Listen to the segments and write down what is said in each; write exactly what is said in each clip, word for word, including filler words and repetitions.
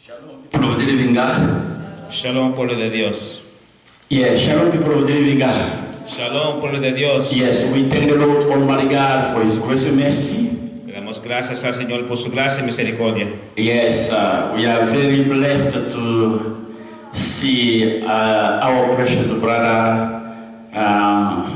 Shalom, people of the living God. Shalom, pueblo de Dios. Yeah, shalom, people of the living God. Shalom, pueblo de Dios. Yes, we thank the Lord Almighty God for His grace and mercy. Le damos gracias al Señor por su gracia y misericordia. Yes, uh, we are very blessed to see uh, our precious brother uh,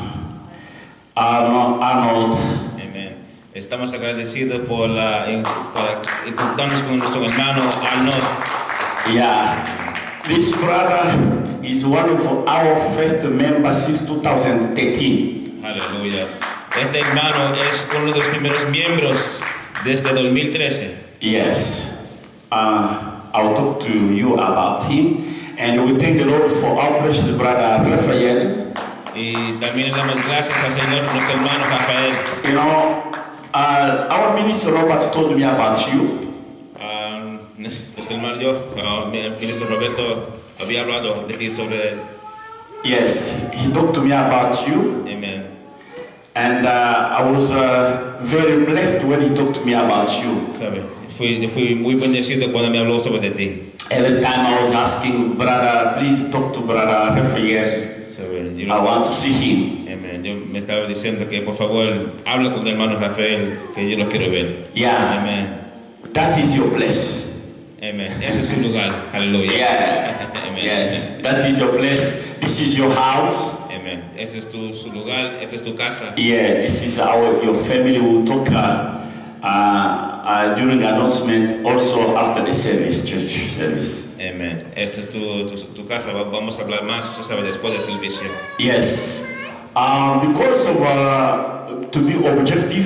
Arnold. Arnold. Amen. Estamos agradecidos por la por encontrarnos con nuestro hermano Arnold. Yeah, this brother is one of our first members since two thousand thirteen. Aleluya. Este hermano es uno de los primeros miembros desde dos mil trece. Yes, uh, I'll talk to you about him, and we thank the Lord for our precious brother Rafael. Y también le damos gracias al Señor por nuestro hermano Rafael. You know, uh, our minister Robert told me about you. Um, nuestro hermano yo, uh, el ministro Roberto había hablado de ti sobre. Yes, he talked to me about you. Amen. And uh, I was uh, very blessed when he talked to me about you. ¿Sabe? Fui, fui muy bendecido cuando me habló sobre de ti. Every time I was asking, brother, please talk to brother Rafael. ¿Sabe? Yo, I want to see him. Amen. Yo me estaba diciendo que por favor habla con el hermano Rafael, que yo lo quiero ver. Yeah. Amen. That is your place. Amen. Ese es su lugar. Aleluya. Yeah. Amen. Yes. That is your place. This is your house. Amen. Ese es tu su lugar. Esta es tu casa. Yeah. This is our your family. Will talk uh, uh, uh, during announcement. Also after the service, church service. Amen. Esta es tu, tu, tu casa. Vamos a hablar más, ¿sabe? Después del servicio. Yes. Um, because of uh, to be objective.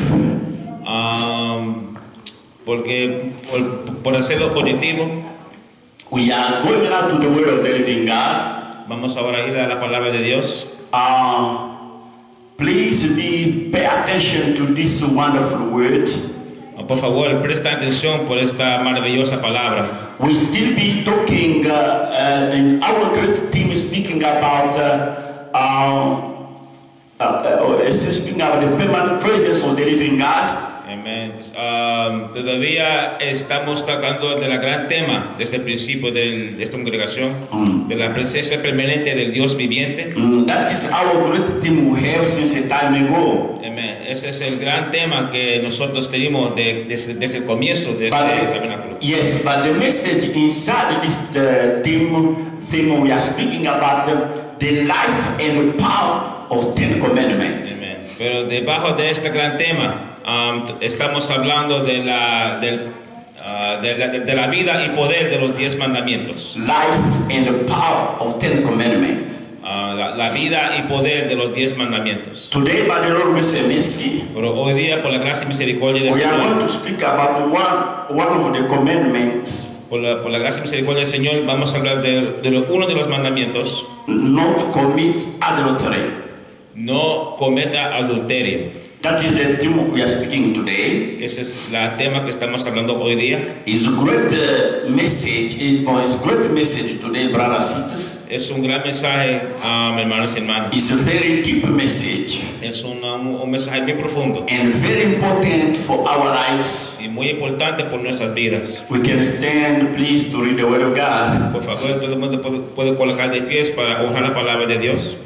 Um, porque por, por hacerlo positivo. We are going out to the word of the living God. Vamos ahora a ir a la palabra de Dios. Uh, please be pay attention to this wonderful word. Por favor, presta atención por esta maravillosa palabra. We still be talking. Uh, uh, and our great team is speaking about. Uh, uh, uh, uh, speaking about the permanent presence of the living God. Amen. Um, todavía estamos tocando de la gran tema desde el principio de, de esta congregación, mm. de la presencia permanente del Dios viviente. Mm, that is our great theme we have since a time ago. Amen. Ese es el gran tema que nosotros tenemos de, de, desde el comienzo de but este the, tabernáculo. Yes, but the message inside this uh, theme, theme we are speaking about uh, the life and power of Ten Commandments. Amen. Pero debajo de este gran tema Um, estamos hablando de la, del, uh, de, la, de la vida y poder de los diez mandamientos. Life and the power of Ten Commandments. Uh, la, la vida y poder de los diez mandamientos. Today, by the Lord mercy, pero hoy día, por la gracia y misericordia de we Señor, are going to speak about one, one of the commandments. Por la, por la gracia y misericordia del Señor, vamos a hablar de, de lo, uno de los mandamientos. Not commit adultery. No cometa adulterio. That is the theme we are speaking today. Ese es el tema que estamos hablando hoy día. It's a great uh, message, or it's a great message today, brothers and sisters. Es un gran mensaje, um, hermanos y hermanas. It's a very deep message. Es un, un, un mensaje muy profundo. And very important for our lives. Y muy importante por nuestras vidas. We can stand, please, to read the word of God. Por favor, todo el mundo puede, puede colocar de pies para honrar la palabra de Dios.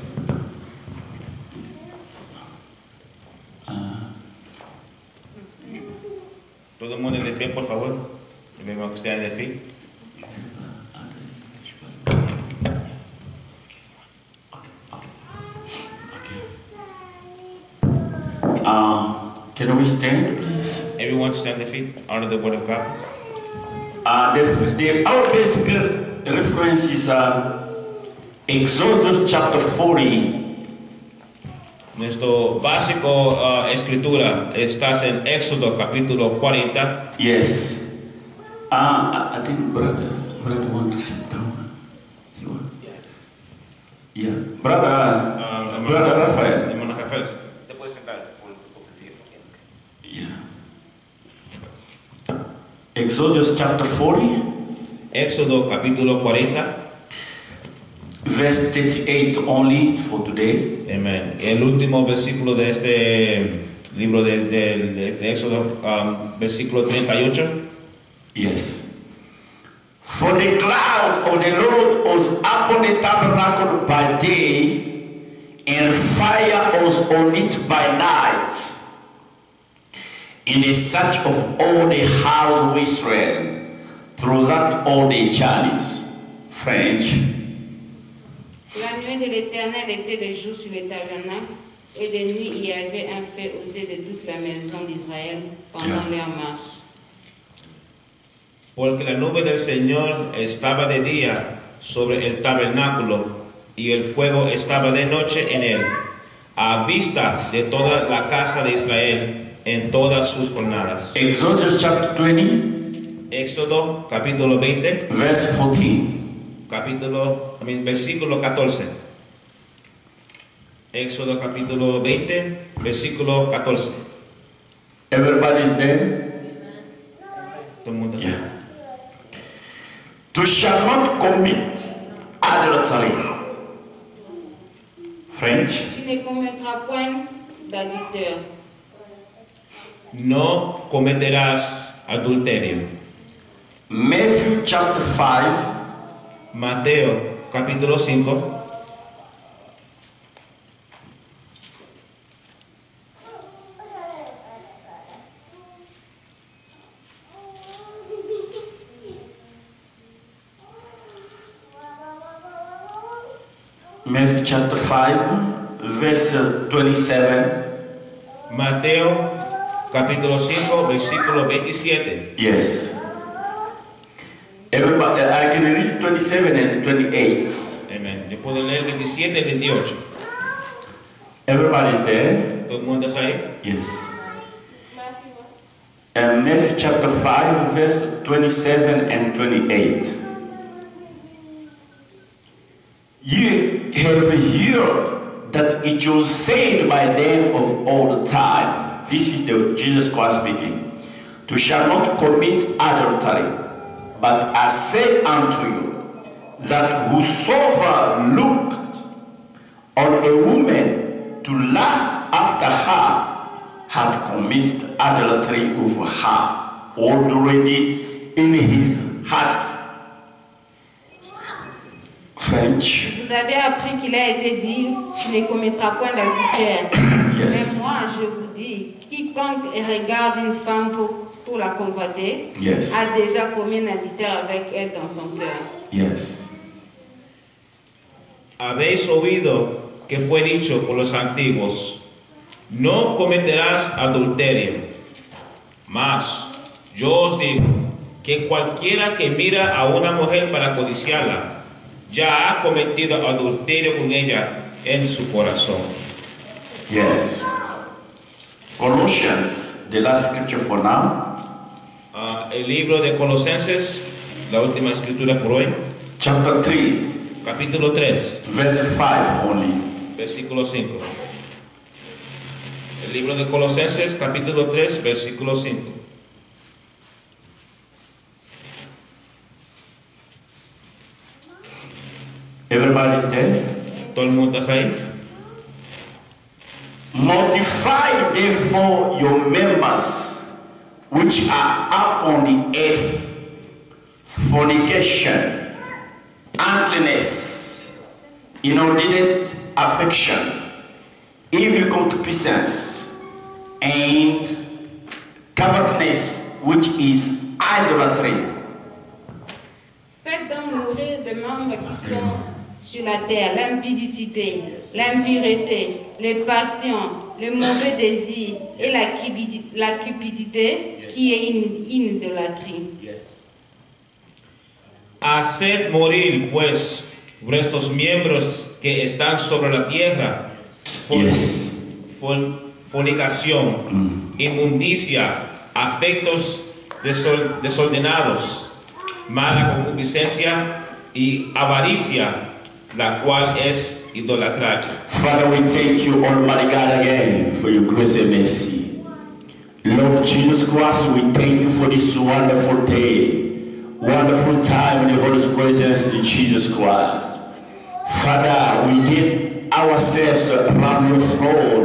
Todo el mundo de pie, por favor. Vemos que estén de pie. Uh, can we stand, please? Everyone stand the feet under the word of God. Uh, the, the, our basic reference is uh, Exodus chapter forty. Nuestro básico uh, escritura está en Éxodo capítulo cuarenta. Yes. Uh, I think brother, brother want to sit down. You want? Yeah. Brother, Uh, brother Rafael. Hermano Rafael, te puedes sentar. Yeah. Exodus chapter forty. Éxodo capítulo cuarenta. Verse thirty-eight only for today. Amen. El último versículo de este libro de, de, de, de Éxodo, um, versículo treinta y ocho. Yes. For the cloud of the Lord was upon the tabernacle by day, and fire was on it by night, in the search of all the house of Israel, throughout all the journeys. French. La nuée de l'Éternel était de jour sur le tabernacle, et de nuit il y avait un feu aux yeux de toute la maison d'Israël pendant leur marche. Porque la nube del Señor estaba de día sobre el tabernáculo, y el fuego estaba de noche en él, a vista de toda la casa de Israel en todas sus jornadas. Exodus chapter twenty, Éxodo capítulo veinte, verse fourteen. capítulo, I mean, versículo catorce. Éxodo capítulo veinte, versículo catorce. Everybody is there? Todo el mundo está. Yeah. You shall not commit adultery. French. Tu ne commettras point d'adultère. No cometerás adulterio. Matthew chapter five, Mateo capítulo cinco. Matthew chapter five, verse twenty-seven. Mateo capítulo cinco, versículo veintisiete. Yes. Everybody, I can read twenty-seven and twenty-eight. Amén. Yo puedo leer veintisiete y veintiocho. Everybody is there? ¿Todo el mundo está ahí? Yes. And Matthew chapter five, verse twenty-seven and twenty-eight. You have heard that it was said by them of old time. This is the Jesus Christ speaking. You shall not commit adultery. But I say unto you that whosoever looked on a woman to lust after her had committed adultery with her already in his heart. French. Vous avez appris qu'il a été dit, tu ne commettras point d'adultère. Yes. Mais moi, je vous dis, quiconque regarde une femme pour, pour la convoiter, Yes. a déjà commis un adultère avec elle dans son cœur. Yes. Habéis oído que fue dicho por los antiguos, no cometerás adulterio. Mas yo os digo que cualquiera que mira a una mujer para codiciarla, ya ha cometido adulterio con ella en su corazón. Yes. Colossians, the last scripture for now. Uh, el libro de Colosenses, la última escritura por hoy, Chapter three, capítulo tres, verse five only. versículo cinco. El libro de Colosenses, capítulo tres, versículo cinco. Everybody is there? ¿Todo el mundo está ahí? Mortify therefore your members which are upon the earth, fornication, uncleanness, inordinate affection, evil concupiscence, and covetousness, which is idolatry. Faites donc mourir des membres qui sont sur la terre, l'impudicité, l'impureté, les passions, le mauvais désir et la, cupidi- la cupidité qui est une, une idolâtrie. Haced morir, pues, vuestros miembros que están sobre la tierra, for- Yes. for- fornicación, inmundicia, afectos desol- desordenados, mala concupiscencia y avaricia, la cual es idolatría. Father, we thank you, Almighty God, again for your grace and mercy. Lord Jesus Christ, we thank you for this wonderful day, wonderful time in the Holy presence in Jesus Christ. Father, we give ourselves around your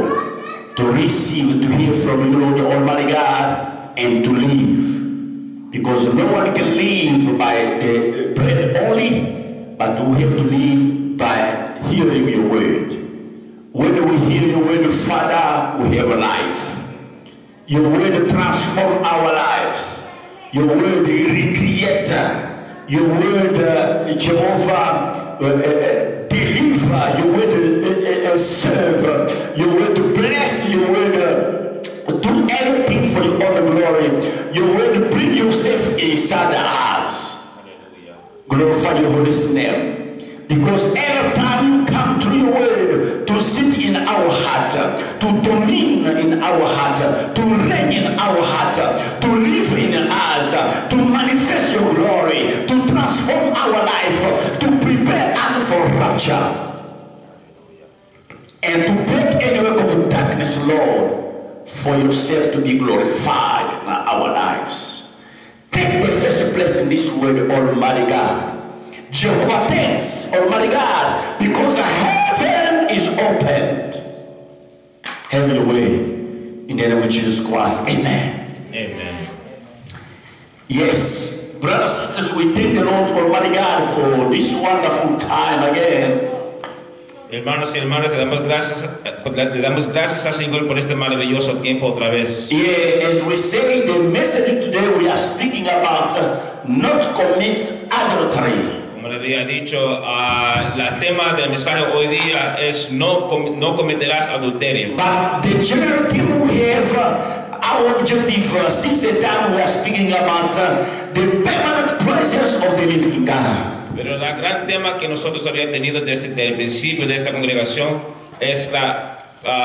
throne to receive, to hear from you, Lord Almighty God, and to live. Because no one can live by the bread only, but we have to live by hearing your word. When we hear your word, Father, we have a life. Your word transform our lives. Your word recreate. Your word, uh, Jehovah, uh, uh, deliver. Your word uh, uh, serve. Your word bless. Your word uh, do everything for your own glory. Your word bring yourself inside us. Glorify your holy name. Because every time you come to your word to sit in our heart, to domine in our heart, to reign in our heart, to live in us, to manifest your glory, to transform our life, to prepare us for rapture, and to break any work of darkness, Lord, for yourself to be glorified in our lives. Take the first place in this word, Almighty God. Jehovah, thanks, Almighty God, because the heaven is opened. Have your way. In the name of Jesus Christ. Amen. Amen. Yes, brothers and sisters, we thank the Lord Almighty God for this wonderful time again. Hermanos y hermanas, le damos gracias, le damos gracias al Señor por este maravilloso tiempo otra vez. Yeah, as we say, the message today we are speaking about uh, not commit adultery. Como le había dicho, uh, el tema del mensaje hoy día es no, com no cometerás adulterio. But the general theme we have, uh, our objective uh, since the time we are speaking about uh, the permanent presence of the living God. Pero el gran tema que nosotros habíamos tenido desde el principio de esta congregación es la,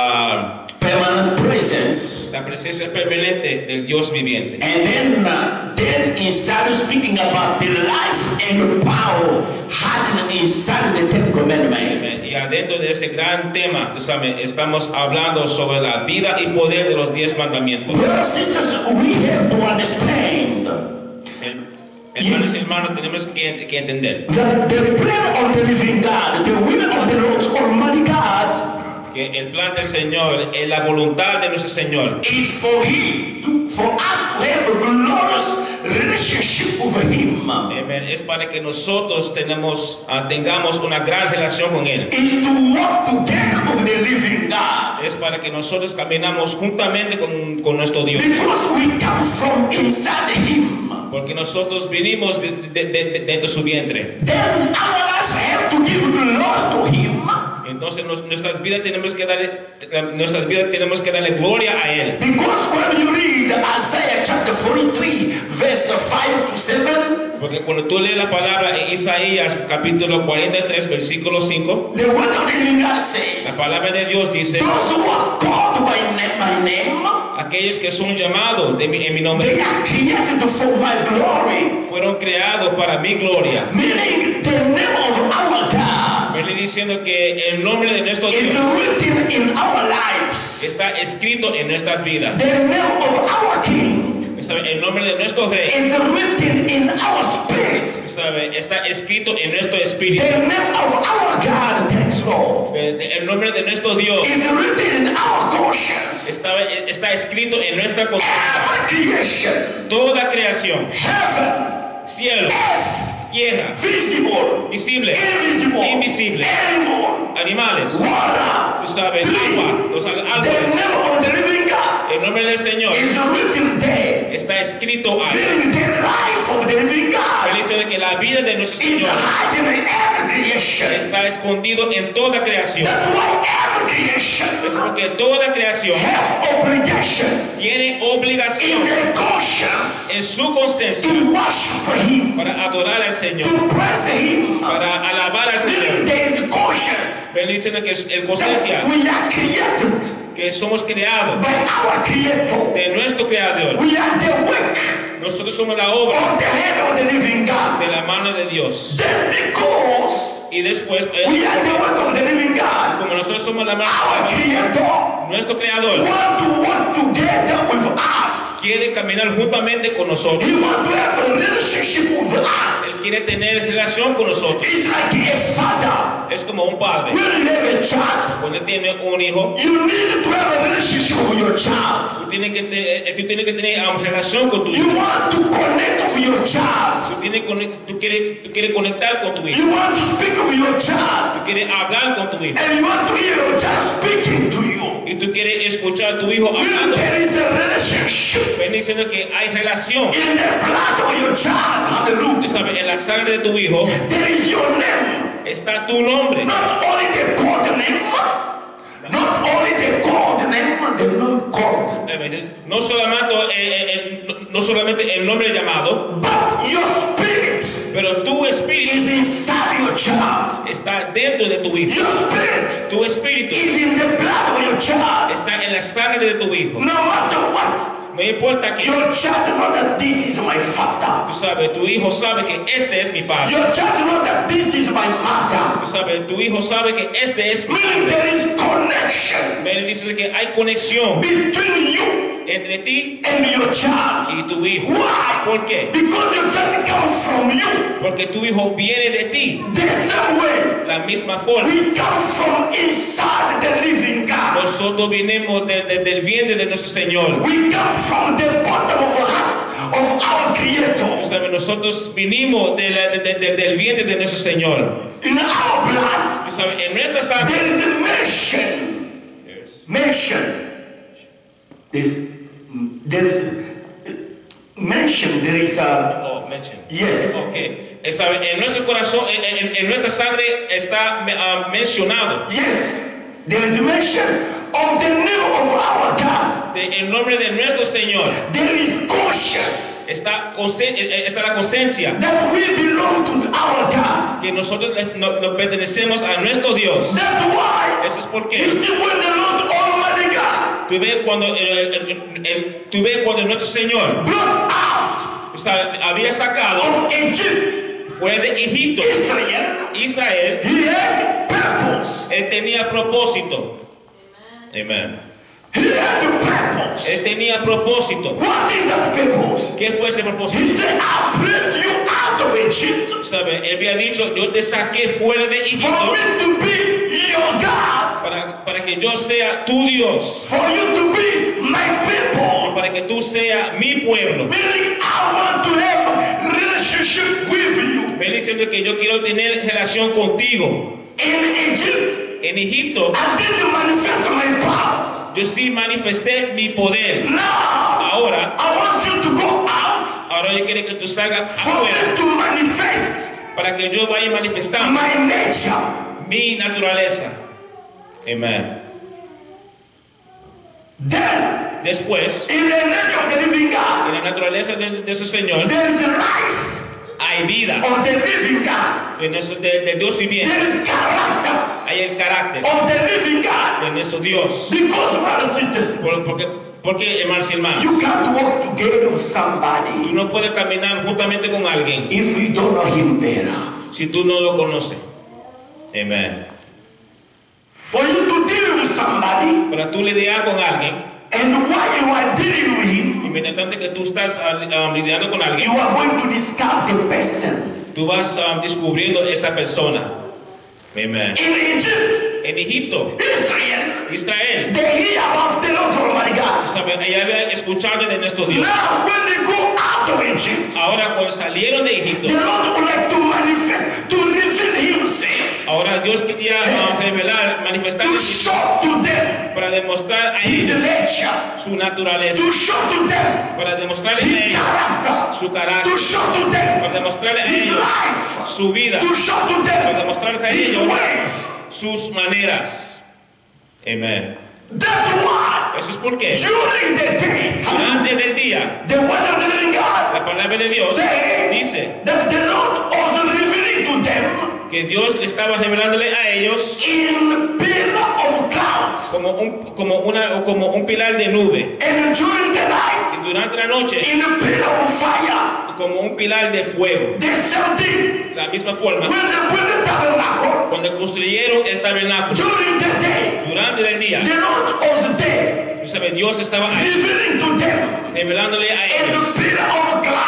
uh, permanent presence. la presencia permanente del Dios viviente. And then, uh, then inside speaking about the life and the power hidden inside the Ten Commandments. Y adentro de ese gran tema, tú sabes, estamos hablando sobre la vida y poder de los diez mandamientos. Brothers and sisters, we have to understand. Hermanos y hermanos, tenemos que, que entender that the plan of the living God, the will of the Lord Almighty God, que el plan del Señor, la voluntad de nuestro Señor, is for Him, to, for us to have a glorious relationship with Him. Amen. Es para que nosotros tenemos, uh, tengamos una gran relación con Él. Is to walk together with the living God. Es para que nosotros caminamos juntamente con, con nuestro Dios. Because we come from inside Him. Porque nosotros vinimos de, de, de, de, dentro de su vientre. Then our lives have to give glory to Him. Entonces nos, nuestras vidas tenemos que darle, nuestras vidas tenemos que darle gloria a Él. Because when you read Isaiah chapter forty-three, verse five to seven, porque cuando tú lees la palabra en Isaías capítulo cuarenta y tres, versículo cinco, the word of the living God say, la palabra de Dios dice, those who are called by my name, aquellos que son llamados de mi, en mi nombre, they are created for my glory. Fueron creados para mi gloria. Meaning the name of our God me diciendo que el nombre de nuestro Dios is written in our lives. está escrito en nuestras vidas. The name of our King el nombre de nuestro rey is written in our spirit. ¿Sabe? Está escrito en nuestro espíritu. The name of our God, thanks Lord, el, el nombre de nuestro Dios is written in our conscience. Está, está escrito en nuestra conciencia. Every creation, toda creación, heaven, cielo, earth, tierra, visible, visible, invisible, invisible, animal, animales, water, tú sabes, tree. agua, los The árboles. name of the living God El nombre del Señor is written there. está escrito ahí. Meaning the life of the living God El hecho de que la vida de nuestro is Señor hidden in every creation. está escondido en toda creación. That's why every creation Es porque toda creación have obligation tiene in obligación their conscience en su conciencia to worship Him, para adorar al Señor, to praise Him. para alabar al Meaning Señor. there is conscience Pero diciendo que el that conciencia we are created que somos creados by our Creator. de nuestro Creador. We are the work Nosotros somos la obra of the head of the living God. de la mano de Dios. Then because Y después, eh, we are the work of the living God, como nosotros somos la mano our de Dios, Creator nuestro Creador want to work together with us. quiere caminar juntamente con nosotros. He want to have a relationship with Él us. quiere tener relación con nosotros. It's like a father. Es como un padre. When you have a child, Cuando tiene un hijo, you need to have a relationship with your child. tú tienes que, te- tú tienes que tener una relación con tu You hijo. want to connect of your child. Tú quieres, conect- tú, quieres, tú quieres conectar con tu hijo. You want to speak of your Tú child. quieres hablar con tu hijo. And you want to hear your child speaking to you. Y tú quieres escuchar a tu hijo Meaning hablando. there is a relationship Ven diciendo que hay relación. in the blood of your child. Tú Hallelujah. sabes, en la sangre de tu hijo There is your name. está tu nombre. Not only the code name, not only the code name, the non-code, No solamente, eh, eh, no- no solamente el nombre llamado, but your spirit pero tu espíritu is inside your child. está dentro de tu hijo. Your spirit Tu espíritu is in the blood of your child. está en la sangre de tu hijo. No matter what, No importa que your child know that this is my tú father. sabes, tu hijo sabe que este es mi padre. Your child know that this is my mother. Tú sabes, tu hijo sabe que este es mi Meaning padre. there is connection Ven, dice que hay conexión between you entre ti and your child. y tu hijo. Why? ¿Por qué? Because your child comes from you. Porque tu hijo viene de ti. The same way La misma forma. we come from inside the living God. Nosotros vinimos de- de- del vientre de nuestro Señor. We come from the bottom of the heart of our Tú Creator. sabes, nosotros vinimos de la- de- de- del vientre de nuestro Señor. In our blood, Tú sabes, en nuestra sangre there is a mention. Mention. There's, there is mention. There is a Oh, mention. yes. Okay. Eh, sabe, en nuestro corazón, en, en- en nuestra sangre está ah, mencionado Yes. There is a mention of the name of our God. de- el nombre de nuestro Señor. There is conscious Está, conse- eh, eh, está la conciencia that we belong to our God. que nosotros le- no- nos pertenecemos a nuestro Dios. That's why Eso es porque you see when the Lord Almighty God tú ves cuando, el, el- el- el- tú ves cuando nuestro Señor brought out o sea, había sacado of Egypt fue de Egipto, Israel, Israel, he had purpose. él tenía propósito. Amén. He had the purpose. Él tenía propósito. What is that purpose? ¿Qué fue ese He propósito? said, I brought you out of Egypt ¿Sabe? Él había dicho, yo te saqué fuera de for Egipto me to be your God, para, para que yo sea tu Dios, for you to be my people. para que tú seas mi pueblo. Meaning, I want to have a relationship with you. Ven diciendo que yo quiero tener relación contigo. In Egypt, En Egipto, I didn't manifest my power. yo sí manifesté mi poder. Now, Ahora, I want you to go out ahora yo quiero que tú salgas for me afuera to manifest para que yo vaya manifestando my nature. mi naturaleza. Amén. Then, Después, in the nature of the living en God, la naturaleza de, de su Señor, there is the life hay vida of the living God. de, nuestro- de- de Dios viviente. There is character Hay el carácter of the living God. de nuestro Dios. Because, brothers and sisters, Por- Porque, porque hermanos y hermanas, you can't walk together with tú somebody no puedes caminar juntamente con alguien if you don't know him better. si tú no lo conoces. Amén. For you to deal with somebody, Para tú lidiar con alguien, and while you are dealing with him, y mientras tanto que tú estás ah, ah, lidiando con alguien, you are going to discover the person. tú vas ah, descubriendo esa persona. Amén. In Egypt, En Egipto, Israel, Israel, they hear about the Lord Almighty God. ¿sabe? Ella había escuchado de nuestro Dios. Now, when they go out of Egypt, Ahora cuando salieron de Egipto, the Lord would like to manifest, to reveal himself, ahora Dios quería ah, revelar, manifestar to show to them para demostrar a his ellos nature, su naturaleza, to show to them para demostrarle a his ellos character, su carácter, to show to them para demostrarle a his ellos life, su vida, to show to para them demostrarles a his ellos ways. sus maneras. Amén. That's why Eso es porque during the day, antes del día, the word of the living God la palabra de Dios say dice that the Lord also revealing to them que Dios estaba revelándole a ellos in pillar of clouds, como un, como una, o como un pilar de nube, and during the night y durante la noche in a pillar of fire. como un pilar de fuego. The same thing La misma forma, when they built the tabernacle cuando construyeron el tabernáculo during the day, durante el día, the Lord was there tú sabes, Dios estaba ahí revealing to them revelándole a as ellos a pillar of clouds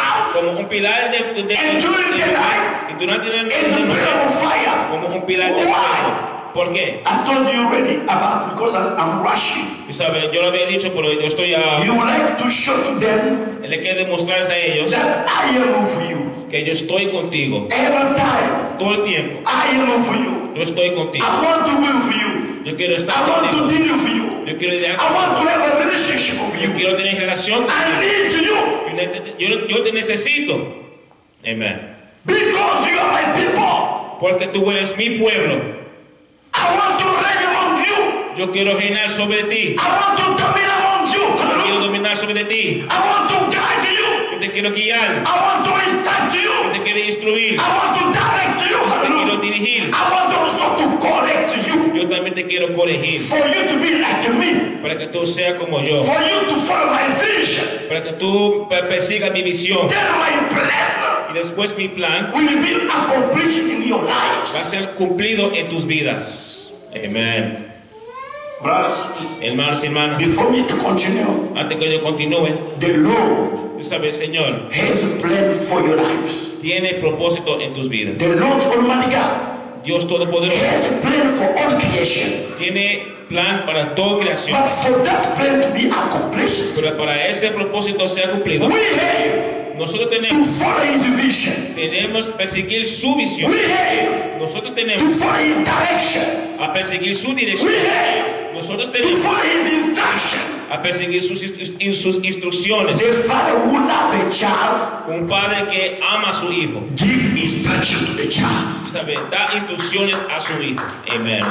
como un pilar de, de, de, And during de- the night, y durante la it's a noche pillar of fire. como un pilar de Why? fuego. ¿Por qué? I told you already about because I, I'm rushing. Tú sabes, yo lo había dicho, pero yo estoy a, You would like to show to them le quiero demostrarse a ellos that I am with you. que yo estoy contigo Every time, todo el tiempo. I am with you. Yo estoy contigo. I want to be with you. Yo quiero estar I want to contigo. deal with you. Yo quiero lidiar I want to contigo. have a relationship with Yo you. quiero tener relación I contigo. need you Yo, ne- yo, yo te necesito. Amén. because you are my people. Porque tú eres mi pueblo. I want to reign among you. Yo quiero reinar sobre ti. I want to dominate among you. Quiero Hallelujah. dominar sobre ti. I want to guide you. Yo te quiero guiar. I want to instruct Yo you. te quiero instruir. I want to direct you. Te quiero Hallelujah. dirigir. I want also to correct you. Yo también te quiero corregir. For you to be like me. Para que tú seas como yo. For you to follow my vision. Para que tú pe- persigas mi visión. Then my plan Y después mi plan will be accomplished in your va a lives. ser cumplido en tus vidas. Amén. Brothers and sisters, Hermanos y hermanas, before me to continue, antes que yo continúe, the Lord tú sabes, Señor, has a plan for your lives. tiene propósito en tus vidas. The Lord Almighty God Dios Todopoderoso has a plan for all creation. tiene plan para toda creación. But for that plan to be accomplished, Pero para ese propósito sea cumplido, we have nosotros to tenemos, follow His vision. tenemos que perseguir su visión. We have Nosotros to tenemos follow His direction. a perseguir su We dirección. have Nosotros to tenemos follow His instruction. a perseguir sus, inst- sus instrucciones. The father who loves a child Un padre que ama a su hijo, give instruction to the child. sabe, da instrucciones a su hijo. Amén.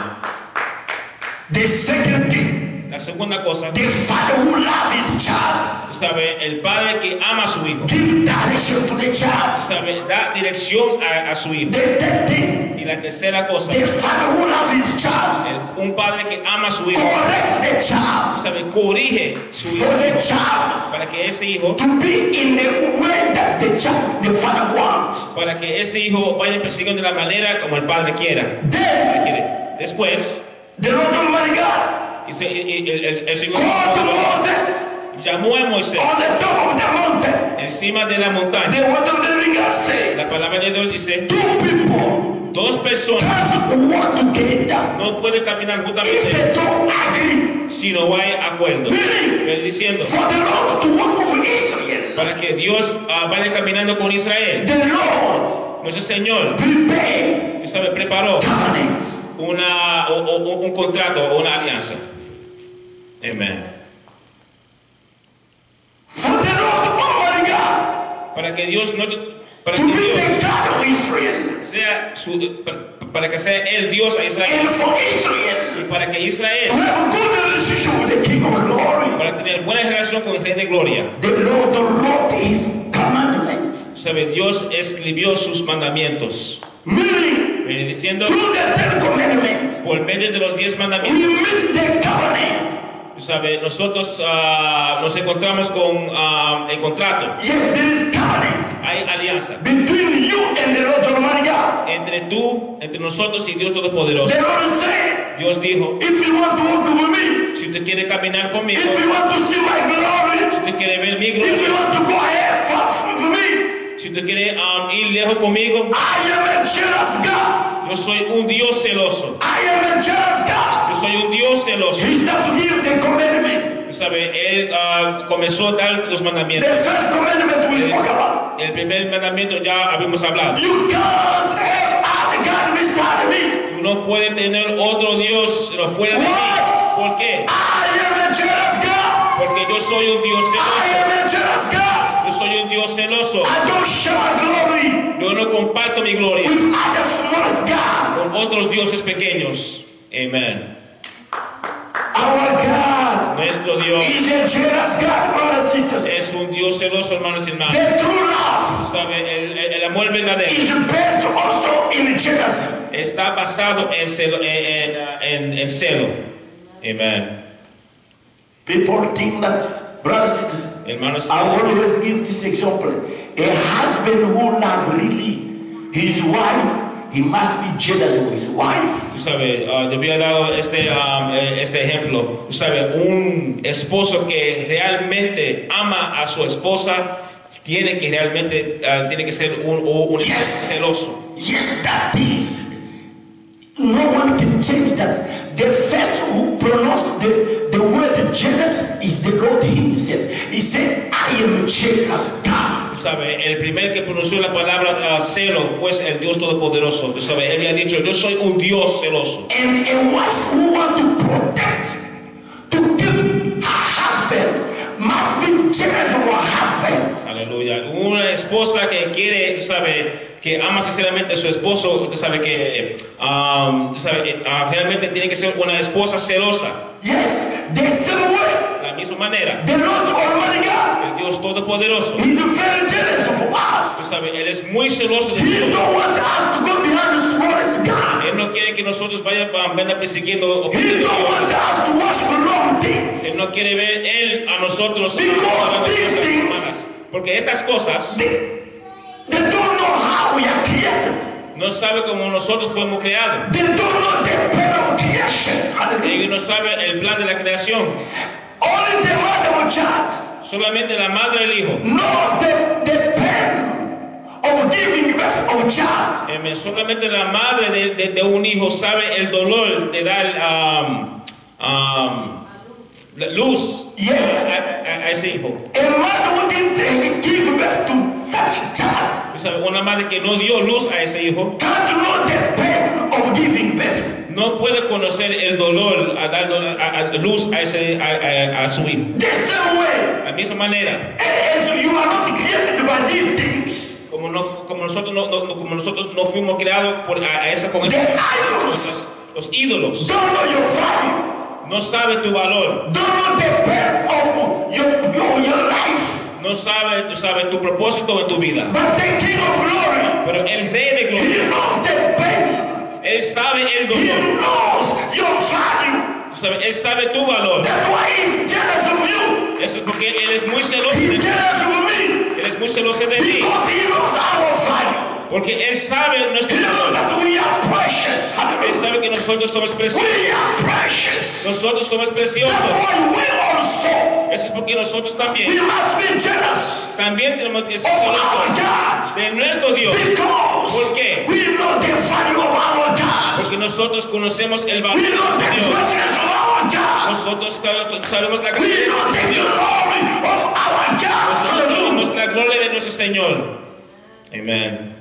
The second thing, La segunda cosa, the father who loves his child sabe, el padre que ama a su hijo, give direction to the child. sabe, da dirección a, a su hijo. The third thing, Y la tercera cosa, the father who loves his child el- un padre que ama a su hijo, correct the child sabe, corrige su for hijo the child para que ese hijo, to be in the way that the child, the father wants. para que ese hijo vaya persiguiendo de la manera como el padre quiera. Then Quiere. Después, the Lord Almighty God y se- y- y- el, el- el Señor called to Moses llamó a Moisés on the top of the mountain. encima de la montaña. The word of the living God said, La palabra de Dios dice, two people dos personas can't walk together no pueden caminar if juntamente they don't agree. si no hay acuerdo. Meaning, Él diciendo, for the Lord to walk with Israel, para que Dios ah, vaya caminando con Israel. the Lord Nuestro Señor, prepare sabe, preparó covenant. una, o- o- un contrato o una alianza. Amén. For the Lord Almighty God Para que Dios no para to que be Dios the God of Israel. sea su, para, para que sea el Dios a Israel And for y Israel para que to Israel have a good relationship with the King of Glory. para tener buena relación con el Rey de Gloria. The Lord wrote His commandments. Sabe, Dios escribió sus mandamientos. Meaning, Viene diciendo, through the Ten Commandments, por medio de los diez we mandamientos, meet the covenant. sabe, nosotros ah, nos encontramos con ah, el contrato. Yes, there is covenant Hay alianza between you and the Lord Almighty God. entre tú, entre nosotros y Dios Todopoderoso. The Lord said, Dios dijo, if you want to walk with me, si usted quiere caminar conmigo, if you want to see my glory, si usted quiere ver mi if you gloria, want to go ahead fast with me, si usted quiere um, ir lejos conmigo, I am a jealous God. yo soy un Dios celoso. I am a jealous God. Yo soy un Dios celoso. He started to give the commandment. ¿Sabe? Él ah, comenzó a dar los The mandamientos. first commandment we spoke about. El primer mandamiento ya habíamos hablado. You can't have other God beside me. Tú no puedes tener otro Dios fuera de mí. Why? ¿Por qué? I am a jealous God. Porque yo soy un Dios I celoso. am a jealous God. Yo soy un Dios celoso. I don't share my glory Yo no comparto mi gloria with other smallest God. con otros dioses pequeños. Amén. Our God Nuestro Dios is a jealous God, brothers and sisters. es un Dios celoso, hermanos y hermanas. The true love ¿Sabe? El, el- el amor verdadero is based also in jealousy. está basado en celo. En, en- en celo. Amén. People think that, brothers and sisters, Hermanos, I always give this example. A husband who loves really his wife, he must be jealous of his wife. tú sabes, ah, yo había dado este, ah, eh, este ejemplo. Tú sabes, un esposo que realmente ama a su esposa tiene que realmente uh, tiene que ser un, un, un Yes. celoso. Yes, that is. No one can change that. The first who pronounced the, the word jealous is the Lord himself. He said, I am jealous God. ¿Sabe? El primer que pronunció la palabra uh, celo fue el Dios Todopoderoso. ¿Sabe? Él le ha dicho, yo soy un Dios celoso. And a wife who wants to protect, to keep her husband, must be jealous of her husband. Aleluya. Una esposa que quiere, ¿sabe? Que ama sinceramente a su esposo, usted sabe que um, sabe, uh, realmente tiene que ser una esposa celosa. Yes, the same way. La misma manera, The Lord Almighty God, el Dios Todopoderoso, He's very jealous of us. usted sabe, Él es muy celoso de He nosotros. don't want us to go behind the smallest God. Él no quiere que nosotros vayan vayan persiguiendo. He don't want us to watch for wrong Él things. no quiere ver Él a nosotros. Because a- a- a- these a- things- Porque estas cosas They, they don't know how we are created. no sabe cómo nosotros fuimos creados. They don't know the plan of creation. Hallelujah. Ellos no saben el plan de la creación. Only the mother of child Solamente la madre del hijo. knows the, the pain of giving birth of a child. Amén. Solamente la madre de, de, de un hijo sabe el dolor de dar um, um, luz Yes. a, a- a ese hijo. A mother who didn't give birth to such a child O sea, una madre que no dio luz a ese hijo can't know the pain of giving birth. no puede conocer el dolor a dar a, a luz a, ese, a, a, a su hijo. The same way, De la misma manera, as you are not created by these things. como, no, como, nosotros, no, no- como nosotros no fuimos creados por, a, a esa, con The esas idols cosas, los ídolos don't know your value. no saben tu valor, Don't know the pain of your, your, your life. no saben, tú sabes, tu propósito en tu vida. But the King of Glory, Pero el Rey de He Gloria, knows the pain. Él sabe el He dolor. knows your value. Tú sabes, Él sabe tu valor. That's why He's jealous of you. Eso es porque Él es muy celoso de He's ti. jealous of me. Él es muy celoso de ti. Because He knows our value. Porque Él sabe nuestro He knows valor. that we are precious. Él Hallelujah. sabe que nosotros somos preciosos. We are precious. Nosotros somos That's preciosos. why we also, Eso es porque nosotros we también, must be jealous también tenemos que of ser our celosos God. de nuestro Dios. Because ¿Por qué? we know the value of our God. Porque nosotros conocemos el valor We de know nuestro the Dios. greatness of our God. Nosotros sabemos la We grandeza de know nuestro the Dios. glory of our God. Nosotros Hallelujah. sabemos la gloria de nuestro Señor. Amén.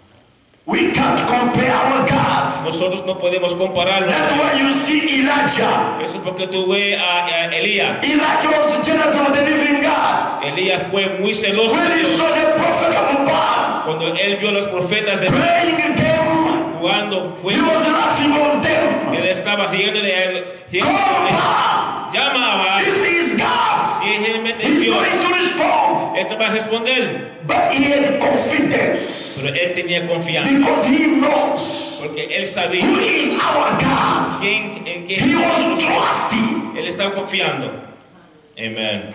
We can't compare our God. Nosotros no podemos compararnos. That's why you see Elijah. Eso es porque tú ves a, a Elías. Elijah was jealous of the living God. Elías fue muy celoso When de he Dios. saw the prophet of Baal Cuando él vio a los profetas de praying them, jugando, he was laughing of them. él estaba riendo de él. Call Baal. Llama a Baal. This is God. Si es realmente He's Dios, going to respond. él te va a responder. But he had confidence Pero él tenía confianza. because he knows Porque él sabía who is our God. quién, en He quién was trusting. él estaba confiando. Amén.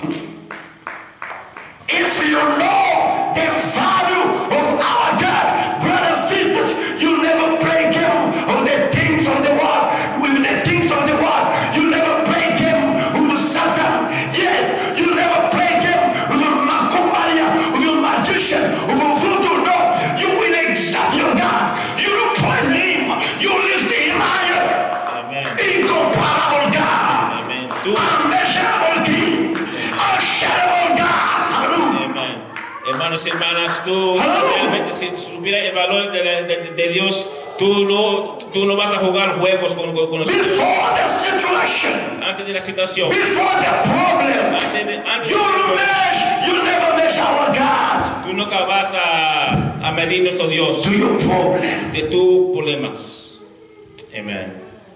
If you know the value of our God, brothers, sisters, you never play game of the things of the world with the things of the world. You never play game with Satan. Yes, you never play game with a Macomaria, with a magician, with a voodoo. No, you will exalt your God. You will praise Him. You will lift Him higher. Amén. Incomparable God, Amén. Tú, unmeasurable King, unshakable God. Hallelujah. amén. Hermanos y hermanas, tú realmente si supieras el valor de, la- de- de Dios, tú no, tú no vas a jugar juegos con, con, con nosotros. Before the situation, Antes de la situación, before the problem, antes de, antes you de measure, you never measure our God tú nunca vas a, a medir nuestro Dios to your problem. de tus problemas. Amén.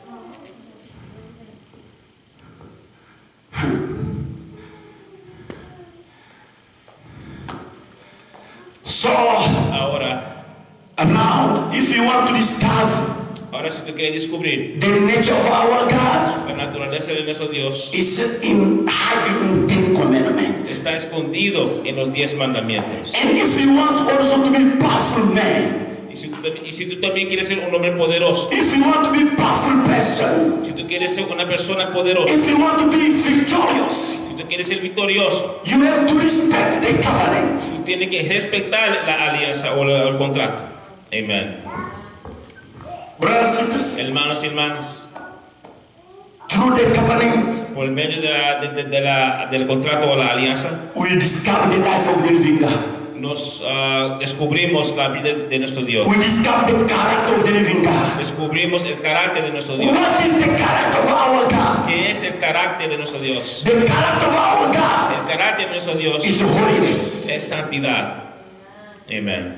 So, Ahora, now, if you want to discover ahora si tú quieres descubrir the nature of our God, la naturaleza de nuestro Dios, it's in hiding in Ten Commandments. está escondido en los diez mandamientos. And if you want also to be powerful man, Y si, tú, y si tú también quieres ser un hombre poderoso, if you want to be powerful person, si tú quieres ser una persona poderosa, if you want to be victorious, si tú usted quiere ser victorioso, you have to respect the covenant. usted tiene que respetar la alianza o la- el contrato. Amén. Brothers and sisters, Hermanos y hermanas, through the covenant, por medio de la, de, de- de la- del contrato o la alianza, we discover the life of the living God. nos ah, descubrimos la vida de nuestro Dios. We discover the character of the living God. Descubrimos el carácter de nuestro Dios. What is the character of our God? ¿Qué es el carácter de nuestro Dios? The character of our God El carácter de nuestro Dios is holiness. es santidad. Amén.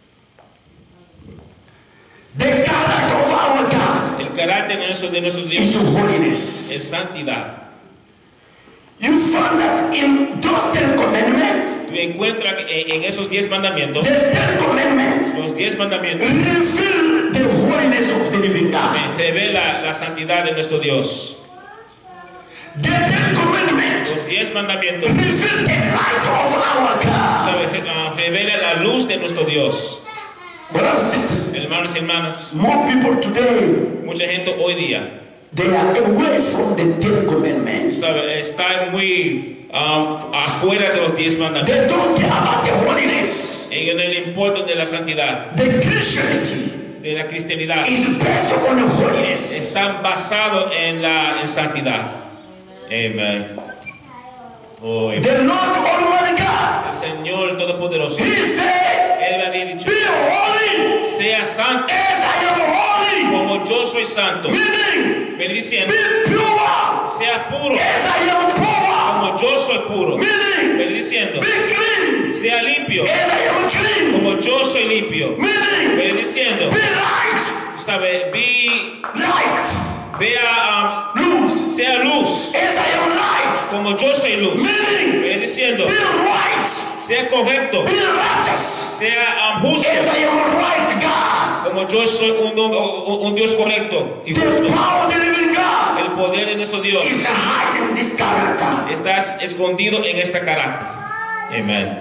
The character of our God El carácter de nuestro, de nuestro Dios is holiness. es santidad. You find that in those Ten Commandments, Tú encuentras en, en esos diez mandamientos, the Ten Commandments los diez mandamientos reveal the holiness of the living God. revela la santidad de nuestro Dios. The Ten Commandments Los diez mandamientos reveal the light of our God. ¿sabe? Re- ah, revela la luz de nuestro Dios. Brothers and sisters, Hermanos y hermanas, more people today, mucha gente hoy día they are away from the Ten Commandments. ¿sabe? Está muy ah, afuera de los diez mandamientos. They don't care about the holiness. A ellos no les importa de la santidad, The Christianity de la cristianidad. is based on holiness. Están basados en la en santidad. Amén. Oh, amén. The Lord Almighty God, El Señor Todopoderoso, He said, Él me ha dicho, be holy sea santo as I am holy. como yo soy santo. Meaning, Me diciendo, be pure sea puro as I am pure. como yo soy puro. Meaning, Me diciendo, be clean sea limpio as I am clean. como yo soy limpio. Meaning, Me diciendo, be light, sabe, vi, light, vea, um, luz sea luz as I am light. como yo soy luz. Meaning, Me diciendo, be right, sea correcto, be righteous sea um, justo as I am right, God. como yo soy un, un, un Dios correcto y The justo. power of the living God El poder de nuestro Dios is hiding this character. está escondido en este carácter. Amén.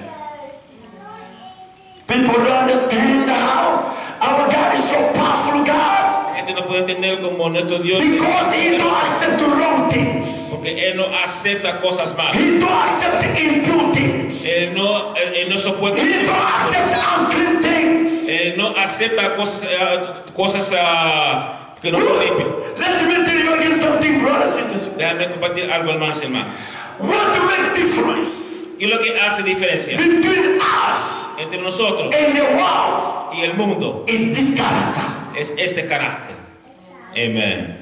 People don't understand how our God is so powerful, God, La gente no puede entender como nuestro Dios, because He don't accept the wrong things. porque Él no acepta cosas malas. He don't accept the impure things. Él no, él, él no soporta. He don't accept the unclean things. Él no acepta cosas, eh, cosas ah, que no son limpias. Let me tell you again something, brothers and sisters. Déjame compartir algo, hermanos y hermanas. What to make difference ¿Qué es lo que hace diferencia between us entre nosotros and the world y el mundo? is this character. Es este carácter. Amén.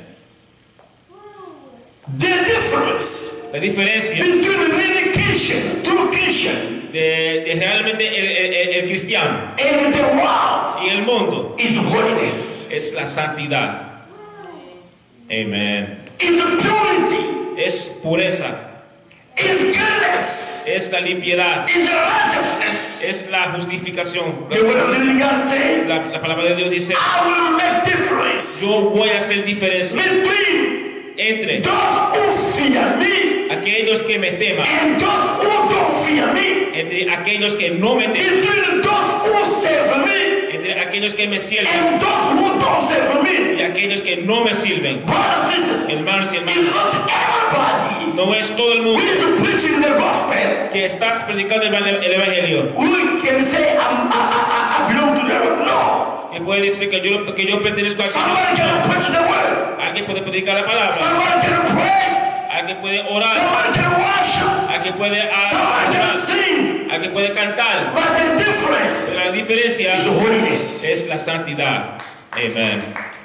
The difference La diferencia between really Christian, true Christian, de, de realmente el, el- el- el cristiano and the world y el mundo is holiness, es la santidad. Amén. is purity, Es pureza, is goodness, es la limpiedad, is righteousness. es la justificación. The word of the living God say, La, la palabra de Dios dice, I will make difference yo voy a hacer diferencia between entre those who fear me aquellos que me teman, and those who don't fear me, entre aquellos que no me teman, between those who serve me entre aquellos que me sirven and those who don't serve me. y aquellos que no me sirven. Brothers and sisters, Hermanos y it's hermanas, not everybody no es todo el who mundo is preaching the gospel. que estás predicando el, el evangelio We can say, I'm, I, I, I belong to the Lord. No. y puede decir que yo, que yo pertenezco a Somebody can preach the word. alguien puede predicar la palabra, Somebody can pray. alguien puede orar, Somebody can worship. alguien puede Somebody can adorar, sing. alguien puede cantar. But the difference La diferencia is holiness. es la santidad. Amén.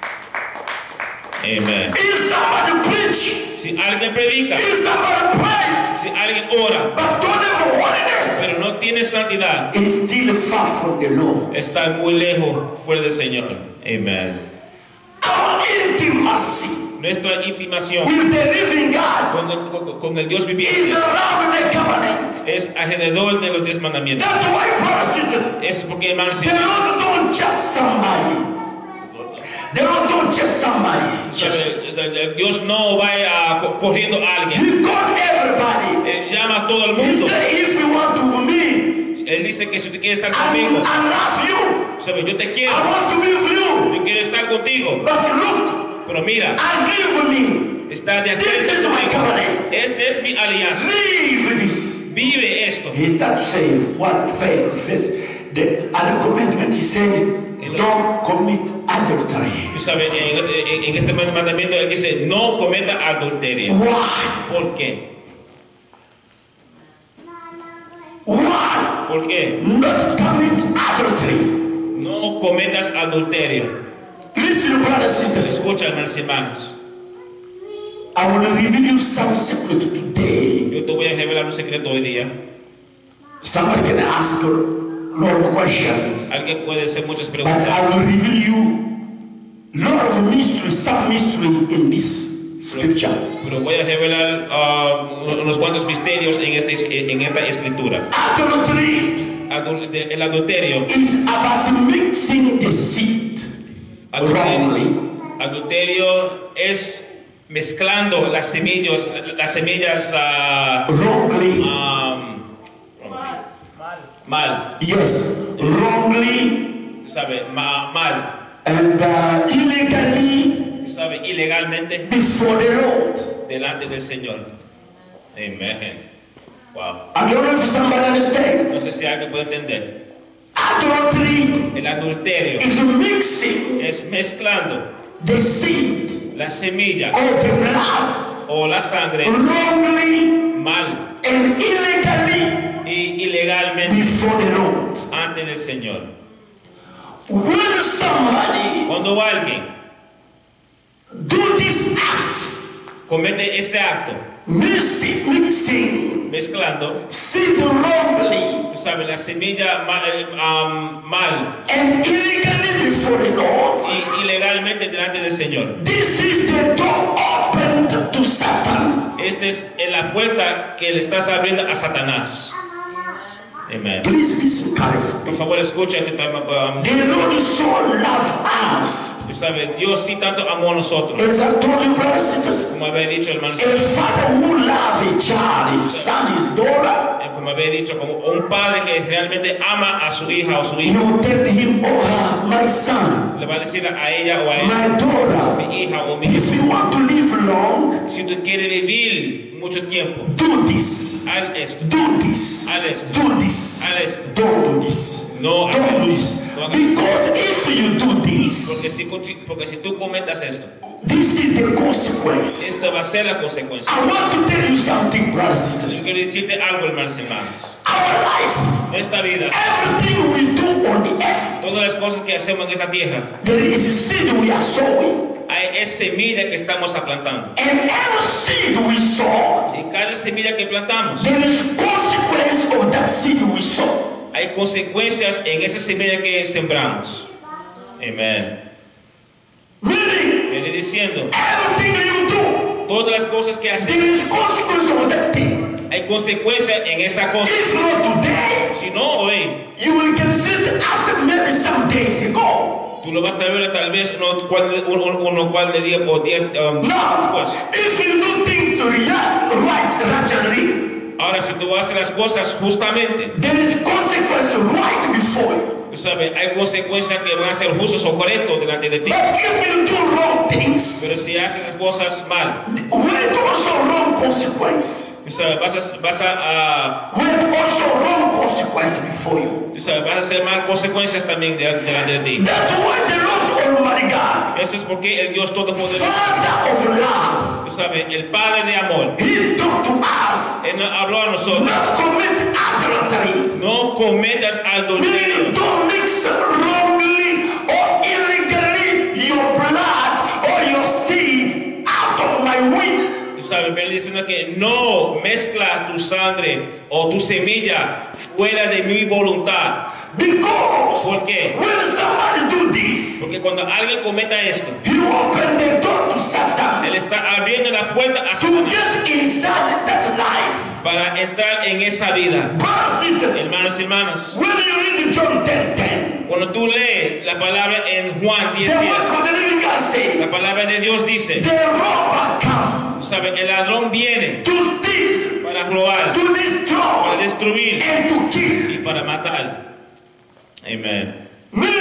Amén. If somebody preach, Si alguien predica, if somebody pray, si alguien ora, but don't have holiness, pero no tiene santidad, it's still far from the Lord. está muy lejos fuera del Señor. Amén. Our intimacy Nuestra intimación with the living God con el, con- con el Dios is viviente around the covenant. es alrededor de los diez mandamientos. That's why, brothers and sisters, Es porque, hermanos, the Lord don't just somebody. The Lord don't just somebody. sabe, Dios no va a co- corriendo a alguien. He called everybody. Él llama a todo el He mundo. said, if you want to with me, Él dice que si tú quieres estar I, conmigo, I love you. sabe, yo te quiero, I want to be with you. yo quiero estar contigo. But look, Pero mira, agree with me. Está de This is acuerdo my conmigo. covenant. Esta es mi alianza. Live this. Vive esto. He started to say what first, first. The other commandment he said, don't commit adultery. Tú sabes, en, en, en este mandamiento él dice, no cometa adulterio. Why? ¿Por qué? Why? ¿Por qué? Not commit adultery. No cometas adulterio. Listen, brothers and sisters. Escucha, hermanos y hermanos. I will reveal you some secret today. Yo te voy a revelar un secreto hoy día. Somebody can ask a lot of questions, Alguien puede hacer muchas but preguntas. I will reveal you lot of mystery, some mystery in this scripture. Pero voy a revelar uh, unos cuantos misterios en, este, en esta escritura. Adultery Adul- de- el adulterio. is about mixing the seed wrongly. Adulterio es mezclando las semillas, las semillas uh, Wrongly. um, mal, Yes, wrongly ¿sabe? Ma- mal, and uh, illegally ¿sabe? Ilegalmente before the Lord. delante del Señor. Amén. Wow. I don't know if somebody understand. No sé si alguien puede entender. Adultery El adulterio is mixing es mezclando the seed la semilla or the blood o la sangre wrongly mal and illegally y ilegalmente before the Lord. ante del Señor. When somebody Cuando alguien do this act, comete este acto mixing, mixing mezclando, seed wrongly tú sabes, la semilla mal, um, mal and illegally before the Lord, y ilegalmente delante del Señor. this is the door opened to Satan. Esta es la puerta que le estás abriendo a Satanás. Amén. Please listen carefully. Por favor, escucha este tema. Um, The Lord so loved us. tú sabes, Dios sí tanto amó a nosotros. As I told you, brothers and sisters, Como había dicho, hermanos, a father who loves a child, his son, his daughter, eh, como había dicho, como un padre que realmente ama a su hija o su he hijo, will tell him or her, my son, le va a decir a ella o a él, my daughter, mi hija o mi if hijo, you want to live long, si tú quieres vivir mucho tiempo, do this, haz esto, do this, haz esto, do this, haz esto. don't do this, No don't hagas do esto. this. No hagas esto. Because if you do Porque this, si, porque si tú cometas esto, this is the consequence. esta va a ser la consecuencia. I want to tell you something, brothers and Yo sisters. quiero decirte algo, hermanos y hermanas. Our life, Esta vida, everything we do on the earth, todas las cosas que hacemos en esta tierra, there is a seed we are sowing. hay es semilla que estamos plantando. And every seed we sow, Y cada semilla que plantamos, there is consequence of that seed we sow. hay consecuencias en esa semilla que sembramos. Amén. Meaning, Viene diciendo, everything you do, todas las cosas que there hacemos, is consequence of that thing. hay consecuencias en esa cosa. If not today, Si no, hoy, you will consider after maybe some days ago. tú lo vas a ver tal vez uno cual de, uno, uno cual de día o diez um, Now, después. if you do things real, right, naturally, Ahora, si tú haces las cosas justamente, there is consequence right before you. tú sabes, hay consecuencias que van a ser justas o correctas delante de ti. But if you do wrong things, Pero si haces las cosas mal, with also wrong consequence, tú sabes, vas a, vas a, a- with also wrong consequence before you. tú sabes, vas a hacer mal consecuencias también de- delante de ti. That's why the Lord Almighty God, Eso es porque el Dios Todopoderoso, Father of love, tú sabes, el Padre de amor, He talked to us, Él nos habló a nosotros. not commit adultery, No cometas meaning adulterio. don't mix wrongly or illegally your blood or your seed out of my will. Tú sabes, pero él diciendo que no mezcla tu sangre o tu semilla fuera de mi voluntad. Because ¿Por qué? when somebody do this, Porque cuando alguien cometa esto, he open the door to Satan él está abriendo la puerta a to Satanás get inside that life. para entrar en esa vida. Brothers and sisters, Hermanos y hermanas, when you read John ten ten, cuando tú lees la palabra en Juan diez the word diez, of the living God say, la palabra de Dios dice, the robber come tú sabes, el ladrón viene to steal, para robar, to para destroy, destruir and to kill. y para matar. Amén. Meaning,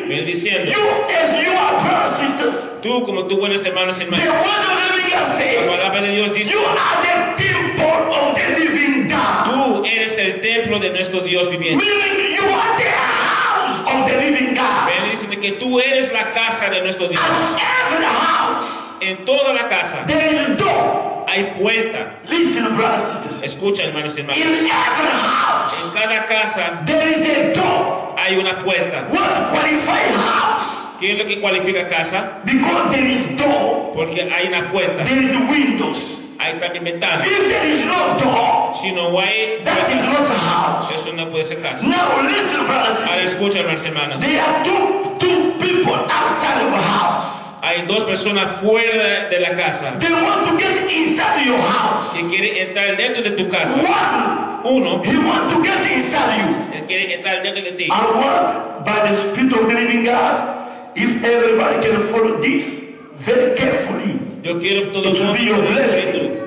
Viene diciendo, you as you are brothers sisters, tú como tú buenos hermanos y the hermanas, word of the living God la says, palabra de Dios dice, you are the temple of the living God. tú eres el templo de nuestro Dios viviente. Meaning you are the house of the living God. Viene diciendo que tú eres la casa de nuestro Dios. At every house, En toda la casa there is a door. hay puerta. Listen, brothers and sisters. Escucha, hermanos y hermanas. In every En house, cada casa there is a door. hay una puerta. What qualifies house? ¿Qué es lo que cualifica casa? Because there is door, Porque hay una puerta. there is windows. Hay también ventanas. If there is no door, Si no hay that is puerta, not a house. eso no puede ser casa. Now listen, brothers and Ahora sisters. escucha, hermanos y hermanas. There are two, two people outside of a house. Hay dos personas fuera de la casa They want to get inside your house. que quieren entrar dentro de tu casa. One, Uno, he want to get inside you. él quiere entrar dentro de ti. I want, by the Spirit of the living God, if everybody can follow this very carefully, Yo quiero todo It will be your blessing.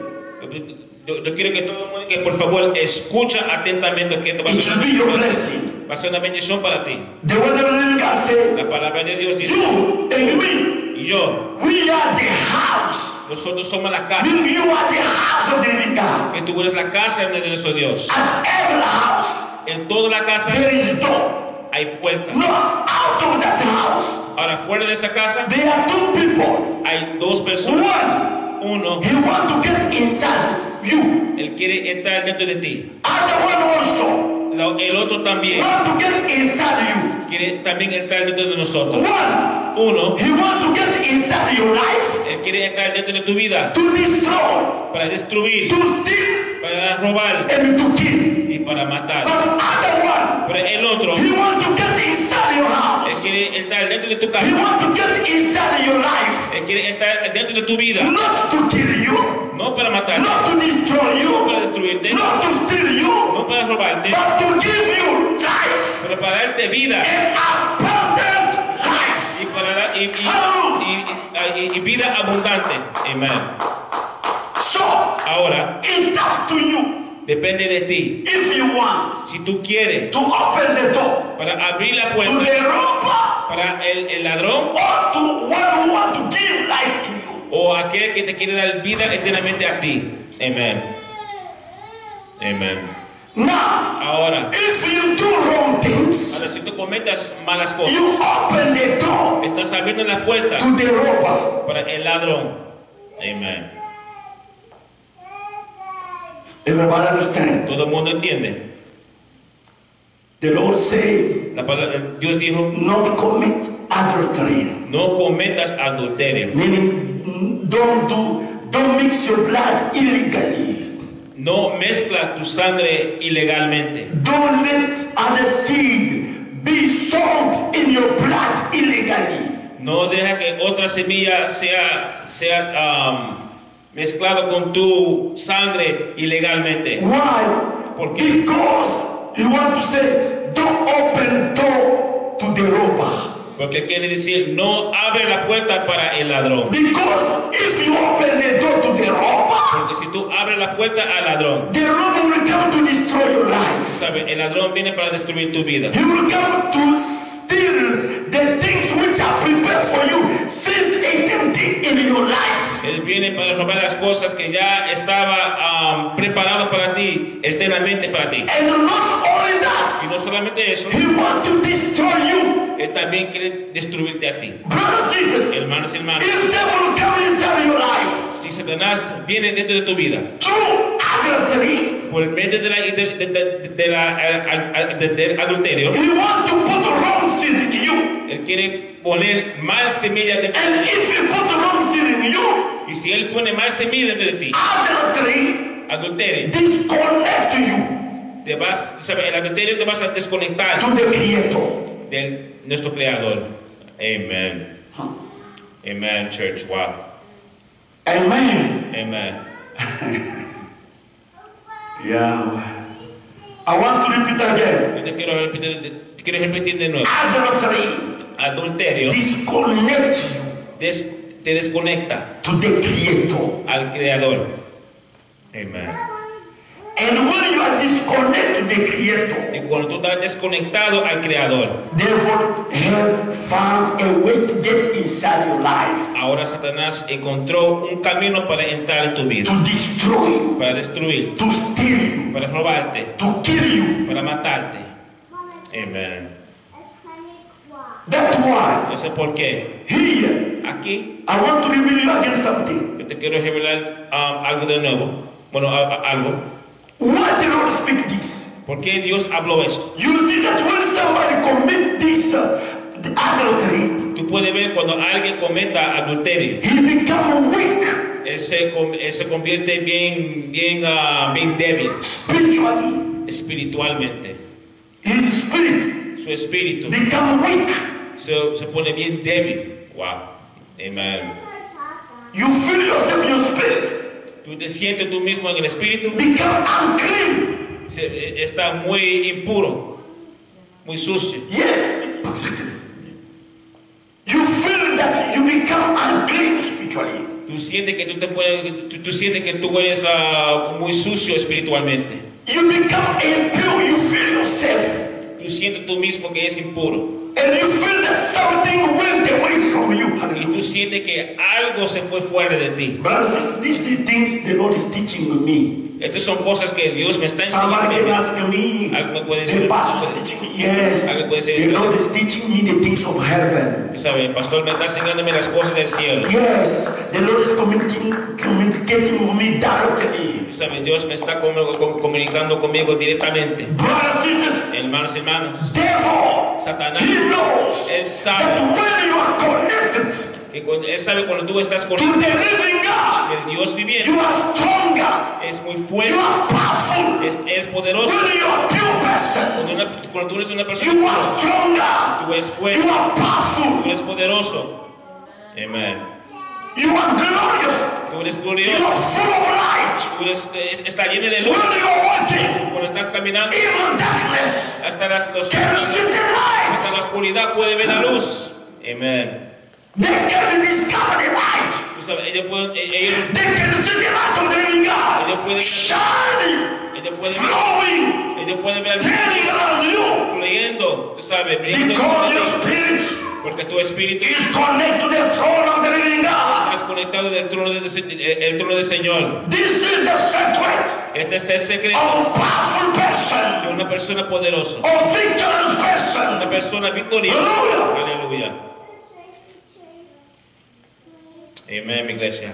Yo, yo quiero que todo el mundo que por favor escucha atentamente que esto va a it ser will be your blessing. va a ser una bendición para ti. The word of the living God said, La palabra de Dios dice, you and me, y yo, we are the house. nosotros somos la casa. You, you are the house of the living God. Que tú eres la casa de nuestro Dios. At every house, En toda la casa there is a door. hay puertas. No, out of that house, Ahora fuera de esa casa there are two people. hay dos personas. One, Uno, he want to get inside you. él quiere entrar dentro de ti. Other one also La- El otro también want to get inside you. quiere también entrar dentro de nosotros. One, Uno, he want to get inside your life él quiere entrar dentro de tu vida to destroy, para destruir, to steal, para robar and to kill. y para matar. But other one, Pero el otro, he want to get inside your él house. quiere entrar dentro de tu He casa. want to get inside your life, Él quiere entrar dentro de tu vida. not to kill you, No para matarte, not to destroy no para you, destruirte, not to steal you, no para robarte, but to give you life, pero para darte vida an abundant y life. para dar y, y, y- y- y vida abundante. Amén. So Ahora it's up to you depende de ti. if you want Si tú quieres to open the door para abrir la to puerta the robber para el, el ladrón or to one who want to give life to you. o aquel que te quiere dar vida eternamente a ti. Amén. Amén. Now, Ahora, if you do wrong things, ahora si tú cometas malas cosas, you open the door estás abriendo la puerta to the robber. para el ladrón. Amén. Everybody understand? Todo el mundo entiende. The Lord said, La palabra, Dios dijo, not commit adultery. no cometas adulterio. Meaning, mm, don't do, don't mix your blood illegally. No mezcla tu sangre ilegalmente. Don't let other seed be sold in your blood illegally. No deja que otra semilla sea, sea um, mezclado con tu sangre ilegalmente. Why? ¿Por qué? Because you want to say, don't open door to the robber. Porque quiere decir, no abre la puerta para el ladrón. Because if you open the door to the robber, Porque si tú abres la puerta al ladrón, the robber will come to destroy your life. ¿sabes? El ladrón viene para destruir tu vida. He will come to steal the things which are prepared for you since eternity in your life. Él viene para robar las cosas que ya estaba um, preparado para ti, eternamente para ti. And not only that, Y no solamente eso, he want to destroy you. Él también quiere destruirte a ti. Brothers and sisters, Hermanos y hermanas, if devil come inside your life si Satanás viene dentro de tu vida through adultery, por medio de la, de, de, de, de la, eh, de- del adulterio, he want to put wrong seed in you. él quiere poner mal semilla dentro de And ti. if he put wrong seed in you, Y si él pone mal semilla dentro de ti, adultery adulterio, disconnect you te vas, ¿sabes? El adulterio te vas a desconectar to the Creator. de nuestro Creador. Amen. Amen, church. Wow. Amen. Amen. Yeah. I want to repeat again. Yo te quiero repetir, te quiero repetir de nuevo. Adultery Adulterio disconnect you des- te desconecta to the Creator. al Creador. Amen. And when you are disconnected to the Creator, Y cuando tú estás desconectado al Creador, therefore have found a way to get inside your life, Ahora Satanás encontró un camino para entrar en tu vida, to destroy you, para destruir, to steal you, para robarte, to kill you. para matarte. Amen. That's why Entonces, ¿por qué? here Aquí I want to reveal you again something. yo te quiero revelar um, algo de nuevo. Bueno, a- a- algo. Why the Lord speak this? ¿Por qué Dios habló esto? You see that when somebody commit this uh, the adultery, Tú puedes ver cuando alguien cometa adulterio, he become weak él se, con- él se convierte bien, bien, ah, bien débil spiritually. espiritualmente. His spirit Su espíritu become weak. se, se pone bien débil. Wow. Amen. You feel yourself, your spirit Tú te sientes tú mismo en el espíritu, become unclean. se, eh, está muy impuro, muy sucio. Yes. You feel that you become unclean spiritually. Tú sientes que tú te puedes, tú, tú sientes que tú eres ah, muy sucio espiritualmente. You become impure. You feel yourself. Tú sientes tú mismo que es impuro. And you feel that something went away from you. Y tú Hallelujah. sientes que algo se fue fuera de ti. Brothers, and sisters, these are things the Lord is teaching me. Estas son cosas que Dios me está Somebody can enseñando. ask me, Algo me puede the decir. pastor is teaching me. Yes, Algo puede decir. the Lord is teaching me the things of heaven. ¿Sabe? El pastor me está enseñándome las cosas del cielo. Yes, the Lord is communicating, communicating with me directly. ¿Sabe? Dios me está com- com- comunicando conmigo directamente. Brothers, sisters, Hermanos y hermanas, therefore, Satanás, he knows él that sabe when you are connected que cuando, él sabe cuando tú estás con to the living God, el Dios viviente, you are stronger, es muy you fuerte, are powerful. es, es poderoso. When you are a pure person, Cuando, una- cuando tú eres una persona you are pura, stronger, tú eres you fuerte, are tú powerful, eres poderoso. Amen. you are glorious, Tú eres you glorioso, are full of light. tú eres, es- está lleno de When luz. you are walking, Cuando estás caminando, even darkness hasta la, los- can see the hasta la light. oscuridad puede ver la luz. Amen. They can discover the light. Tú sabes, ellos pueden, e- ellos, They can see the light of the living God shining, ellos pueden, flowing, ellos pueden ver el turning around you. fluyendo, tú sabes, brillando Because your sobre ti. spirit Porque tu espíritu is connected to the throne of the living God. estás conectado del trono del el trono del Señor. This is the secret Este es el secreto of a powerful de person, una persona poderosa, of victorious una person. persona victoriosa. Aleluya. Aleluya. Amén, mi iglesia.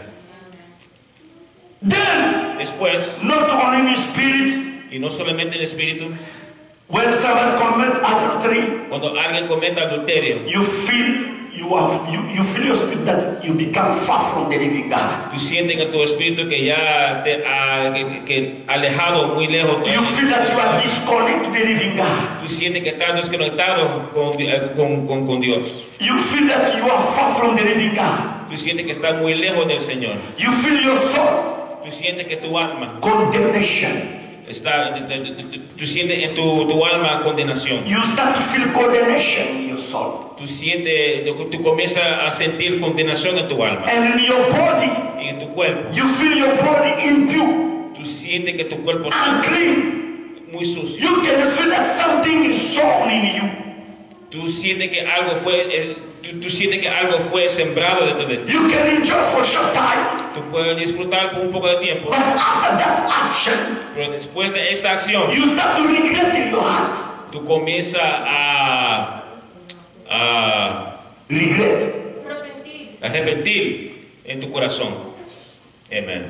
Then, Después, not only in spirit, y no solamente en espíritu, when someone commit adultery, cuando alguien cometa adulterio, you feel you have you, you feel your spirit that you become far from the living God. tú sientes en tu espíritu que ya te ha que, que alejado muy lejos. You feel that you are disconnected to the living God. Tú sientes que estás desconectado con, eh, con, con, con Dios. You feel that you are far from the living God. Tú sientes que estás muy lejos del Señor. You feel your soul Tú sientes que tu alma condemnation. está, tú sientes en tu, tu alma condenación. You start to feel condemnation in your soul. Tú sientes, tú comienzas a sentir condenación en tu alma And in your body, y en tu cuerpo. you feel your body impure, Tú sientes que tu cuerpo está unclean. muy sucio. You can feel that something is sown in you. Tú sientes que algo fue, eh, tú, tú sientes que algo fue sembrado dentro de ti. You can enjoy for a short time, Tú puedes disfrutar por un poco de tiempo, but after that action, pero después de esta acción, you start to regret in your heart. tú comienzas a, a Regret. arrepentir en tu corazón. Amen.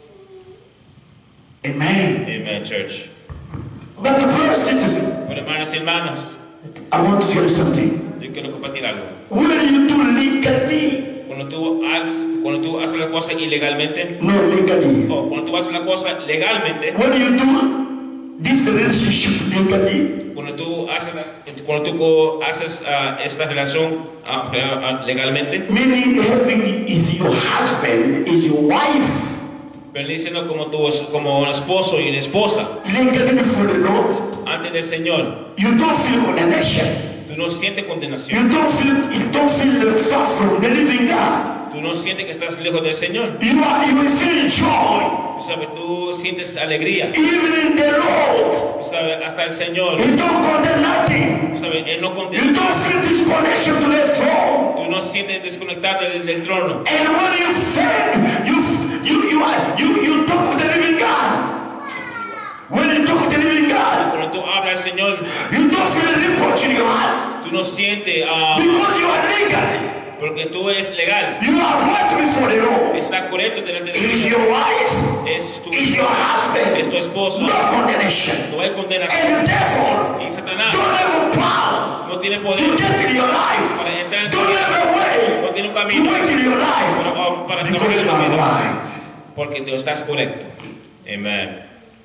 Amen. Amen, church. But brothers and sisters, Pero hermanos y hermanas, I want to tell you something. yo quiero compartir algo. When you do legally, Cuando tú haces, cuando tú haces la cosa ilegalmente, not legally. o cuando tú haces la cosa legalmente, When you do this relationship legally, cuando tú haces, las- cuando tú co- haces ah, esta relación ah, ah, legalmente, meaning having is your husband, is your wife, pero diciendo como tu como un esposo y una esposa legally before the Lord, ante del Señor, you don't feel condemnation. tú no sientes You condenación, don't feel you don't feel far from the living God. tú no sientes que estás lejos del Señor. You are you will feel joy, Tú sabes, tú sientes alegría, even in the Lord. tú sabes, hasta el Señor, You don't condemn nothing. tú sabes, Él no You condena, don't feel tú connection to the throne. Tú no sientes desconectado del, del trono. And when you sing, you, you, you, are- you, you talk with the living God. When you talk with the living God, Cuando tú hablas al Señor, you don't feel a reproach in your heart. tú no sientes, ah, Because you are legal. porque tú eres legal. You are right before the Lord. Está correcto delante de Is Dios. your wife, Es tu, is your es husband, tu esposo. no condemnation. No hay condenación. And the devil Y Satanás don't have a power no tiene to poder get in your life. para entrar en tu Don't vida. have a way No tiene un to camino work in your life. para, para Because trabajar en you tu are vida. right. Porque tú estás correcto. Amén.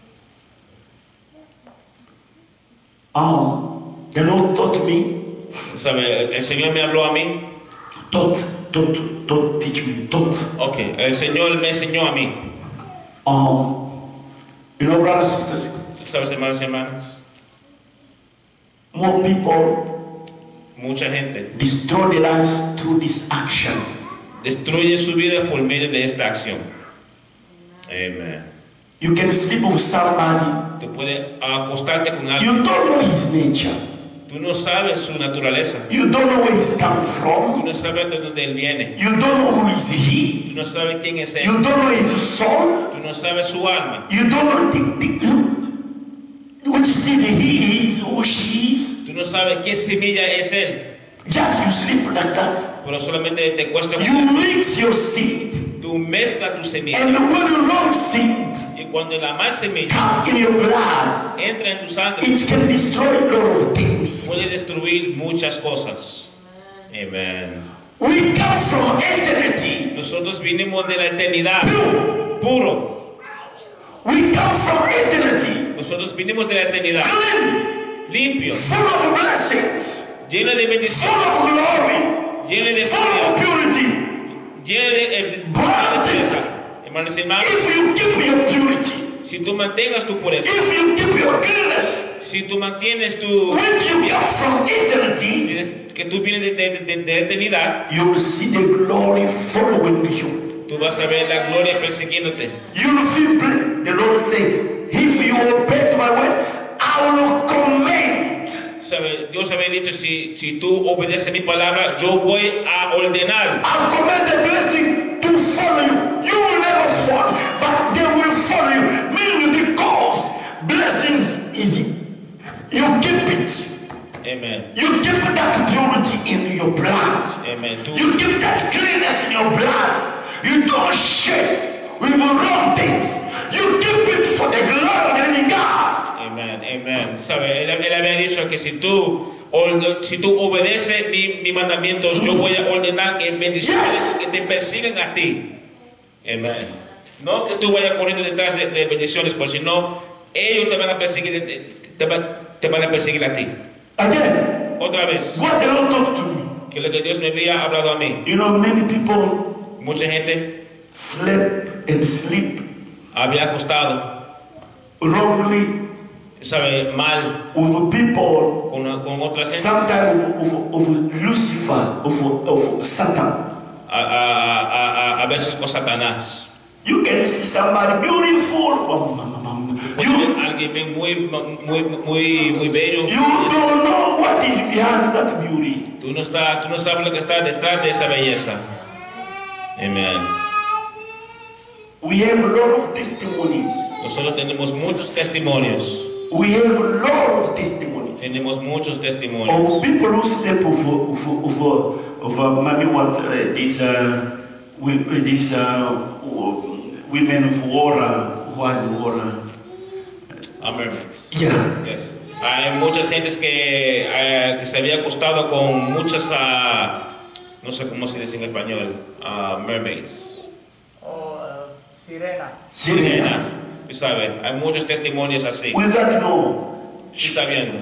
Um, the Lord taught me, ¿Sabe? El Señor me habló a mí. taught, taught, taught, teach me, taught. Ok, el Señor me enseñó a mí. Um, you know, brothers and sisters, ¿Sabes, hermanos y hermanas? more people Mucha gente destroy their lives through this action. destruye su vida por medio de esta acción. Amén. You can sleep with somebody, Tú puedes acostarte con you alguien. don't know his nature. Tú no sabes su naturaleza. You don't know where he's come Tú from. no sabes de dónde él viene. You don't know who is he. Tú no sabes quién es él. You don't know his soul. Tú no sabes su alma. You don't know the, the, what you see the he is, who she is. Tú no sabes qué semilla es él. Just you sleep like that. Pero solamente te cuesta. You mix your seed. Tú mezclas tu semilla. And when the wrong seed Y cuando la mal semilla come in your blood, entra en tu sangre, it can destroy a lot of things. puede destruir muchas cosas. Amén. We come from eternity. Nosotros vinimos de la eternidad. Pure. Puro. We come from eternity. Nosotros vinimos de la eternidad. Clean, Limpios. full of blessings, Llenos de full bendición. of glory, Llenos de full of gloria. purity. Llenos de, de, de, Brothers and de sisters, hermanos y hermanos, if you keep your purity, si tú mantengas tu pureza, if you keep your cleanness, si tú mantienes tu when you come from eternity, que tú vienes de, de, de, de eternidad, you will see the glory following you. tú vas a ver la gloria persiguiéndote. You will see the Lord say, if you obey to my word, I will command. ¿Sabe? Dios había dicho, si, si tú obedeces mi palabra, yo voy a ordenar. I'll command the blessing to follow you. You will never fall, but they will follow you. Meaning because blessings easy. You keep it. Amen. You keep that purity in your blood. Amen. Tú, You keep that cleanness in your blood. You don't share with the wrong things. You keep it for the glory of the living God. Amen. Amen. ¿Sabe? Él, él había dicho que si tú, orde- si tú obedeces mi, mis mandamientos, yo voy a ordenar que bendiciones Yes. que te persigan a ti. Amen. No que tú vayas corriendo detrás de, de bendiciones, porque si no, ellos te van a perseguir, te, te van, te van a perseguir a ti. Again, Otra vez, what the Lord talked to me. que lo que Dios me había hablado a mí. You know, many people Mucha gente sleep and sleep había acostado, wrongly sabe, mal with the people, con, con otras gente, sometimes of, of, of Lucifer, of, of Satan. a, a, a, a, a veces con Satanás. You can see somebody beautiful. um, um, um, Puede You, ver alguien bien muy, muy, muy, muy bello. you don't know what is behind that beauty. Tú no, está, tú no sabes lo que está detrás de esa belleza. Amén. We have a lot of testimonies. Nosotros tenemos muchos testimonios. We have a lot of testimonies Tenemos muchos testimonios. of people who sleep with, with, with, with, with maybe what uh, these uh, we, these uh, women of water, what water. Amén. Yeah. Yes. Hay muchas gentes que, eh, que se había acostado con muchas, ah, no sé cómo se dice en español, ah, mermaids. O eh, sirena. Sirena. Tú sabes, hay muchos testimonios así. With that, no. Sí, sabiendo.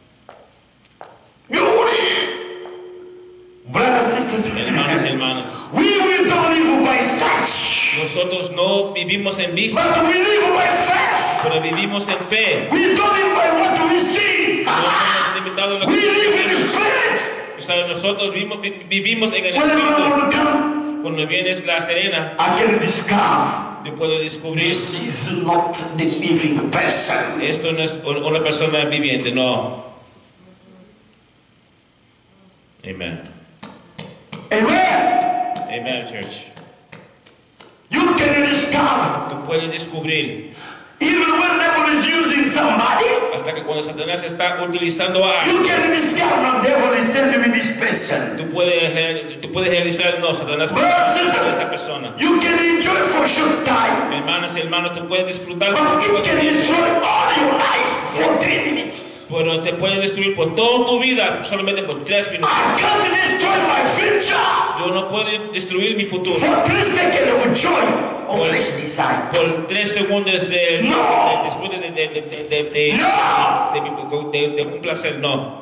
Beauty. Brothers, sisters, Hermanos y hermanas. we, we don't live by sight, Nosotros no vivimos en vista, but we live by faith. pero vivimos en fe. We don't live by what we see. No somos limitados a lo We que live in the vemos. spirit. O sea, nosotros vivimos, vi- vivimos en el When the Espíritu. Lord come, Cuando vienes la serena, I can discover yo puedo descubrir, this is not the living person. esto no es una persona viviente, no. Amen. Amen. Amen, church. You can discover, Tú puedes descubrir even when devil is using somebody, hasta que cuando Satanás está utilizando a you alguien, can discover no devil is sending me this person. tú puedes, real- tú puedes realizar, no, Satanás me Brothers and está a esa sisters, persona. you can enjoy for a short time, Hermanos y hermanos, tú puedes disfrutar but por it mucho can tiempo, destroy all your life for three minutes. pero te puede destruir por toda tu vida solamente por tres minutos. I can't destroy my future Yo no puedo destruir mi futuro for three seconds of joy of Well, flesh desire. por tres segundos de, No. de disfrute de, de, de, de, de, de, No. de, mi- de- de un placer. No,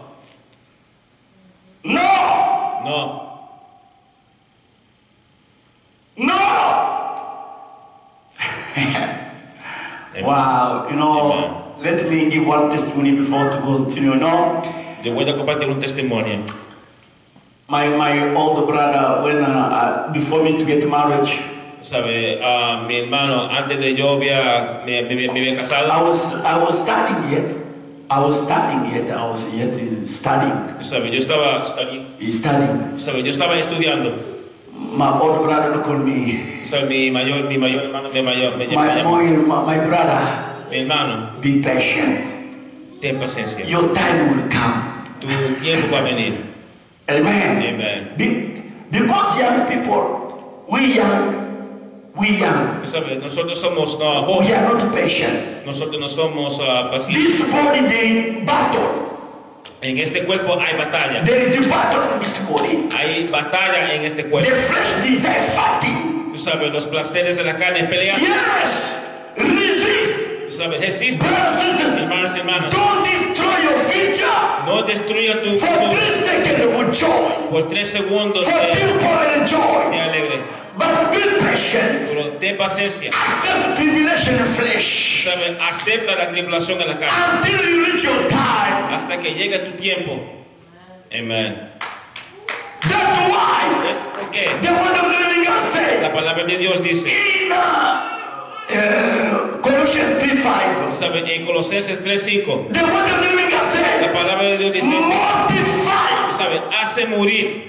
No, no. no. Wow, you know, let me give one testimony before to continue. No, Yo voy a compartir un testimonio. my my older brother, when uh, uh, before me to get married, ¿Sabe? Ah, mi hermano, antes de yo había, me, me, me había I casado. was I was studying yet. I was studying yet. I was yet in studying. ¿Sabe? Yo estaba, studying- Studying. ¿sabe? Yo estaba estudiando. My older brother looked at me. ¿Sabe? Mi mayor, mi mayor hermano me, mayor, me, me My, llamó. my, my brother, Mi hermano, be patient. ten paciencia. Your time will come. Tu tiempo va a venir. Amen. Amen. Be- because young people, we young, we young, ¿Sabe? Nosotros somos ah, we jóvenes. are not patient. Nosotros no somos ah, pacientes. This body there is battle. En este cuerpo hay batalla. There is a battle in this body. Hay batalla en este cuerpo. The flesh desire fighting. Tú sabes, los placeres de la carne pelean. Yes, resist. Tú sabes, resiste. Brothers and sisters, Hermanos y hermanas, don't destroy your future no destruya tu for futuro three seconds of joy, por tres segundos for de, temporary de joy. alegre. But be patient. Pero ten paciencia. Accept tribulation in flesh ¿Sabe? Acepta la tribulación en la carne until you reach your time. hasta que llegue tu tiempo. Amén. That's why ¿Es por qué? the word of the living God said La palabra de Dios dice, in uh, uh, Colossians three five. ¿sabe? En Colosenses tres cinco, The word of the living God la said, palabra de Dios dice, mortify. ¿sabe? Hace morir.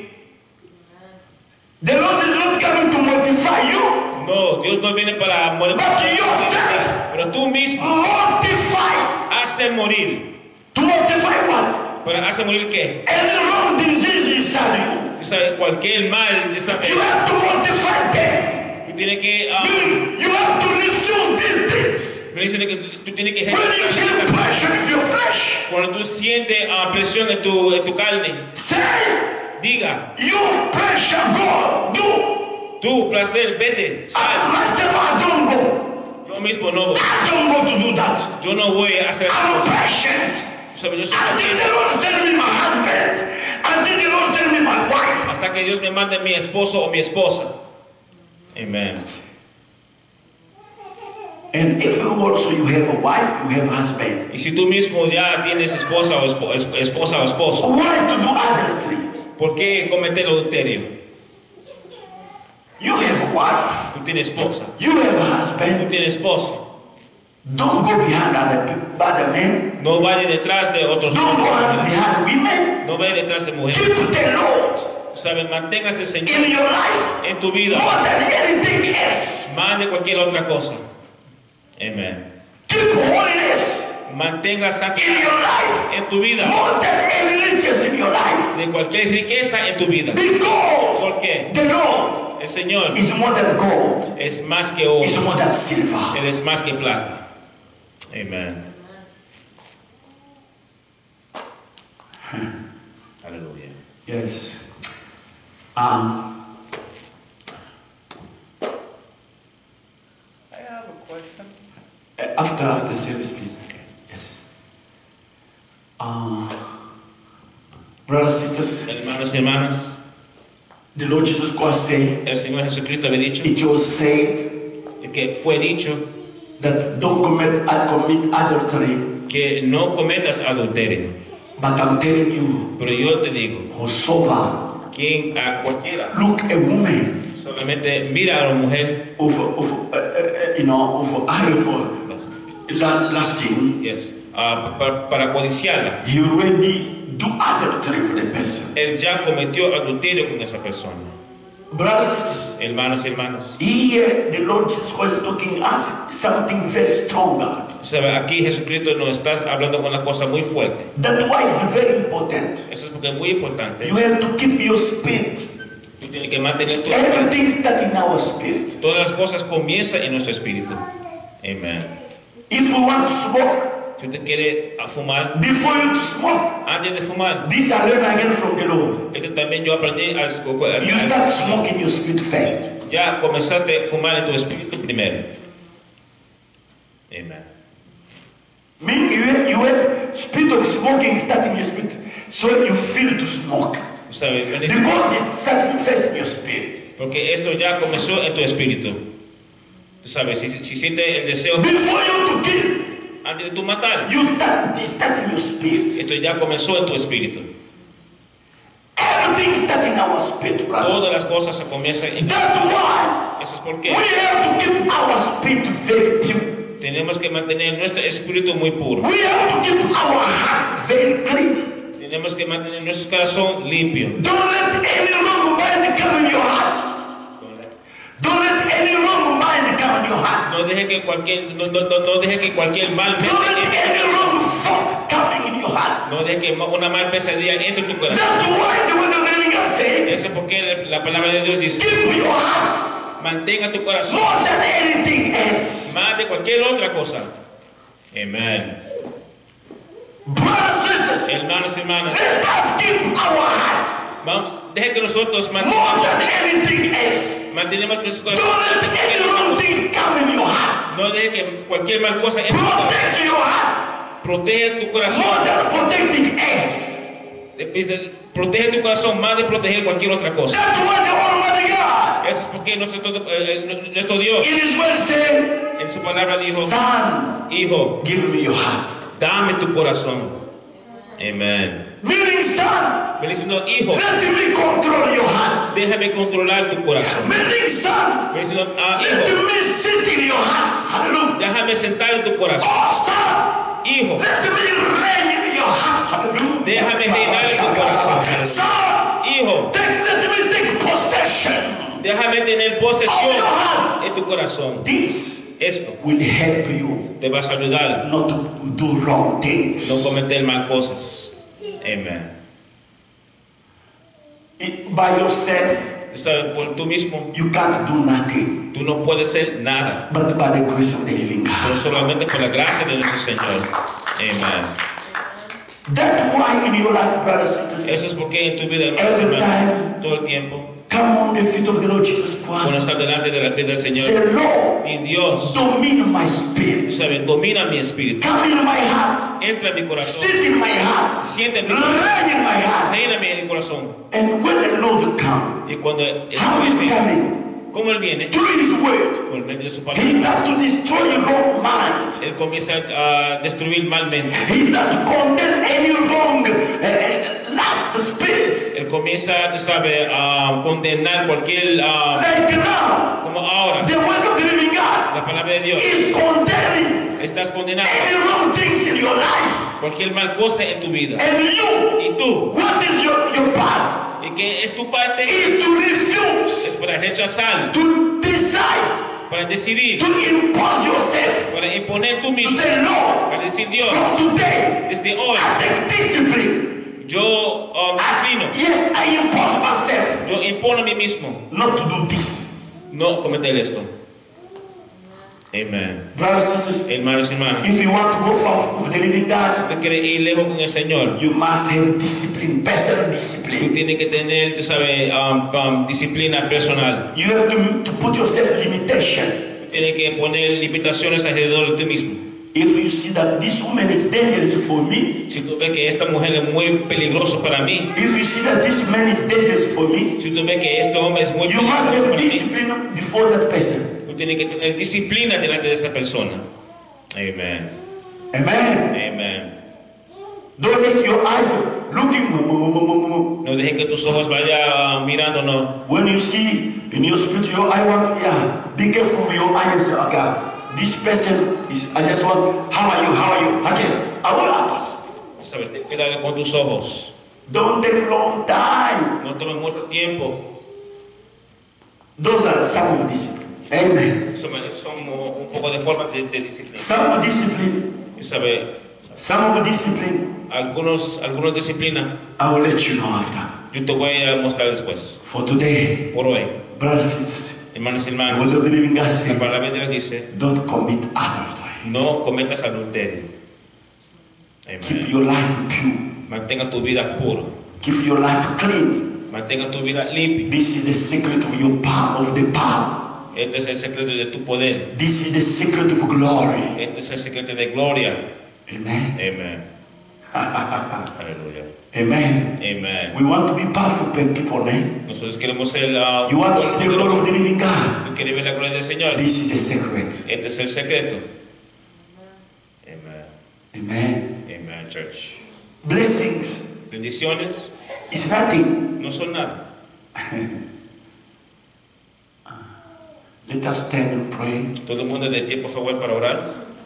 The Lord is not coming to mortify you, No, Dios no viene para morir. but yourself. Pero tú mismo Mortify. hace morir. To mortify what? ¿Pero hace morir qué? Any wrong disease inside you. Tú sabes, cualquier mal, tú sabes, You have to mortify them. tú tienes que, ah, Meaning, you have to refuse these things. me dicen que tú tienes que When you feel pressure in your flesh, cuando tú sientes ah, presión en tu, en tu carne, say, diga, you pressure, go, do. tú, placer, vete, I, sal. myself, I don't go. Yo mismo no voy. I don't go to do that. Yo no voy a hacer I'm eso. patient. Tú sabes, yo soy Until the paciente Lord send me my husband. Until the Lord send me my wife. hasta que Dios me mande mi esposo o mi esposa. Amen. And if you also you have a wife, you have a husband. Y si tú mismo ya tienes esposa o espo- es- esposa o esposo, Why to do adultery? ¿por qué cometer adulterio? You have a wife. Tú tienes esposa, You have a tú husband. tienes esposo. Don't go behind other people, other men. No vaya detrás de otros Don't go hombres. behind women. No vaya detrás de mujeres. Keep the Lord ¿Sabes? Manténgase, Señor, in your life en tu vida more than anything else. más de cualquier otra cosa. Amen. Keep holiness Mantenga in santidad your life en tu vida, more than any riches in your life. de cualquier riqueza en tu vida. Because ¿Por qué? the Lord El Señor is more than gold. es más que oro, Is more than silver. Él es más que plata. Amen. Aleluya. Yes. Um, I have a question. after after service, please. Yes. Uh, brothers, sisters, Hermanos y hermanas, the Lord Jesus Christ said, el Señor Jesucristo había dicho it was said que fue dicho that don't commit uh, commit adultery. que no cometas adulterio. But I'm telling you, Pero yo te digo, whosoever quien a cualquiera look a woman solamente mira a la mujer, of of uh, uh, you know of eye of la- lasting, yes, ah, pa- para codiciarla, he already do adultery with the person. él ya cometió adulterio con esa persona. Brothers and sisters, Hermanos y hermanas, here the Lord Jesus was talking us something very stronger. ¿sabe? Aquí Jesucristo nos está hablando con una cosa muy fuerte. That's why it's very important. Eso es porque es muy importante. You have to keep your spirit. Tú tienes que mantener tu Everything starts in our spirit. Todas las cosas comienzan en nuestro espíritu. Amén. If we want to smoke, Si usted quiere fumar, before you to smoke, antes de fumar, this I learned again from the Lord. esto también yo aprendí al, al, You start smoking your spirit first. ya comenzaste a fumar en tu espíritu primero. Amén. Meaning you have, you have spirit of smoking starting in your spirit, so you feel to smoke. ¿Sabe? Because it's starting first in your spirit. Porque esto ya comenzó en tu espíritu. Tú sabes, si, si sientes el deseo Before you to kill, antes de tu matar, you start, it start in your spirit. esto ya comenzó en tu espíritu. Everything starts in our spirit, Todas brothers. las cosas comienzan en tu That's why Eso es we porque have to keep our spirit very pure. tenemos que mantener nuestro espíritu muy puro. We have to keep our heart very clean. Tenemos que mantener nuestro corazón limpio. Don't let any wrong mind come in your heart. Don't let any wrong mind come in your heart. No deje que cualquier, no, no, no, no deje que cualquier mal mente Don't let entre any en tu wrong corazón. thought coming in your heart. No deje que una mal pesadilla entre en tu corazón. That's why the word of the living God saying, Eso es porque la palabra de Dios dice, keep your heart mantenga tu corazón more than anything else. más de cualquier otra cosa. Amén. Brothers and sisters, Hermanos y hermanas, let us keep our heart vamos, deje que nosotros more mantengamos, than anything else. mantenemos nuestro Don't corazón. let any wrong things come in your heart. No deje que cualquier mal cosa entre en tu corazón. Protect your heart Protege tu corazón. more than protecting eggs. Protege tu corazón más de proteger cualquier otra cosa. That's what the Almighty God Eso es porque nuestro, eh, nuestro Dios in His word said, en su palabra dijo, son, hijo, give me your heart. dame tu corazón. Amén. Meaning, son, Me diciendo, hijo, let me control your heart. déjame controlar tu corazón. Meaning, son, Me diciendo, ah, let hijo, me sit in your heart. Hallelujah. déjame sentar en tu corazón. Oh, son, Hijo, let me reign in your heart. Hallelujah. déjame reinar en tu corazón. Son, Hijo, take, let me take possession déjame tener of posesión your heart. en tu corazón. This Esto will help you te vas a ayudar not to do wrong things. no cometer mal cosas. Amén. It- by yourself, ¿Sabes? Por tú mismo, you can't do nothing, tú no puedes ser nada, but by the grace of the living pero God. solamente por la gracia de nuestro Señor. Amén. That's why in your life, brothers and sisters, Eso es porque en tu vida, hermanos y Every hermanas, todo el tiempo, come on the feet of the Lord Jesus cuando Christ. estar delante de la pies del Say, Señor, Lord, y Dios, domine my spirit. ¿sabes? Domina mi espíritu, Come in my heart. entra en mi corazón, Sit in my heart. siente en mi corazón, Reign in my heart. reina en mi corazón. And when the Lord comes, Y cuando Él how is viene, coming? como Él viene, Through His word, por medio de su He palabra, starts to destroy your wrong mind. Él comienza a destruir malmente. He starts to condemn any wrong uh, uh, last spirit. Él comienza, tú sabes, a condenar cualquier, ah, Like now, como ahora, the word of the living God la palabra de Dios, is condemning estás condenando any wrong things in your life. cualquier mal cosa en tu vida. And you, Y tú, what is your, your part? ¿y qué es tu parte? Is to refuse, Es para rechazar, to decide, para decidir, to impose yourself, para imponer tú to mismo, say, Lord, para decir, Dios, from today, desde hoy, I take discipline. yo ah, me I, disciplino, yes, I impose myself yo impono a mí mismo not to do this. no cometer esto. Amén. Brothers and sisters, Hermanos y hermanas, if you want to go far with the living God, tú quieres ir lejos con el Señor, you must have discipline, personal tú discipline. tienes que tener, tú sabes, um, um, disciplina personal. You have to, to put yourself limitation. Tú tienes que poner limitaciones alrededor de ti mismo. If you see that this woman is dangerous for me, Si tú ves que esta mujer es muy peligrosa para mí, if you see that this man is dangerous for me, si tú ves que este hombre es muy you must peligroso have para mí, discipline before that person. tú tienes que tener disciplina delante de esa persona. Amén. Amen. Amén. Don't let your eyes looking. No dejes que tus ojos vayan mirando, no. When you see in your spirit, your eye want, yeah, be careful with your eye and say, okay, this person is, I just want, how are you, how are you? Again, I will pass. ¿Sabes? Ten cuidado con tus ojos. Don't take long time. No tomes mucho tiempo. Those are some of discipline. Amen. Eso son un poco de forma de, de disciplina. Some of discipline, Y sabe, some of discipline, algunos, algunos disciplina, I will let you know after. yo te voy a mostrar después. For today, Por hoy, brothers and sisters, hermanos y the hermanas, word of the living God la says, palabra de Dios dice, don't commit adultery. no cometas adulterio. Keep Amen. your life pure. Mantenga tu vida pura. Keep your life clean. Mantenga tu vida limpia. This is the secret of your power, of the power. Este es el secreto de tu poder. This is the secret of glory. Este es el secreto de gloria. Amen. Amen. Aleluya. Amen. Amen. We want to be powerful people, eh? Nosotros queremos ser la. You want to see the glory of the living God. Tú quieres ver la gloria del Señor. This is the secret. Este es el secreto. Amen. Amen. Amen, church. Blessings Bendiciones is nothing. no son nada. Let us stand and pray. Todo el mundo de pie, por favor, para orar.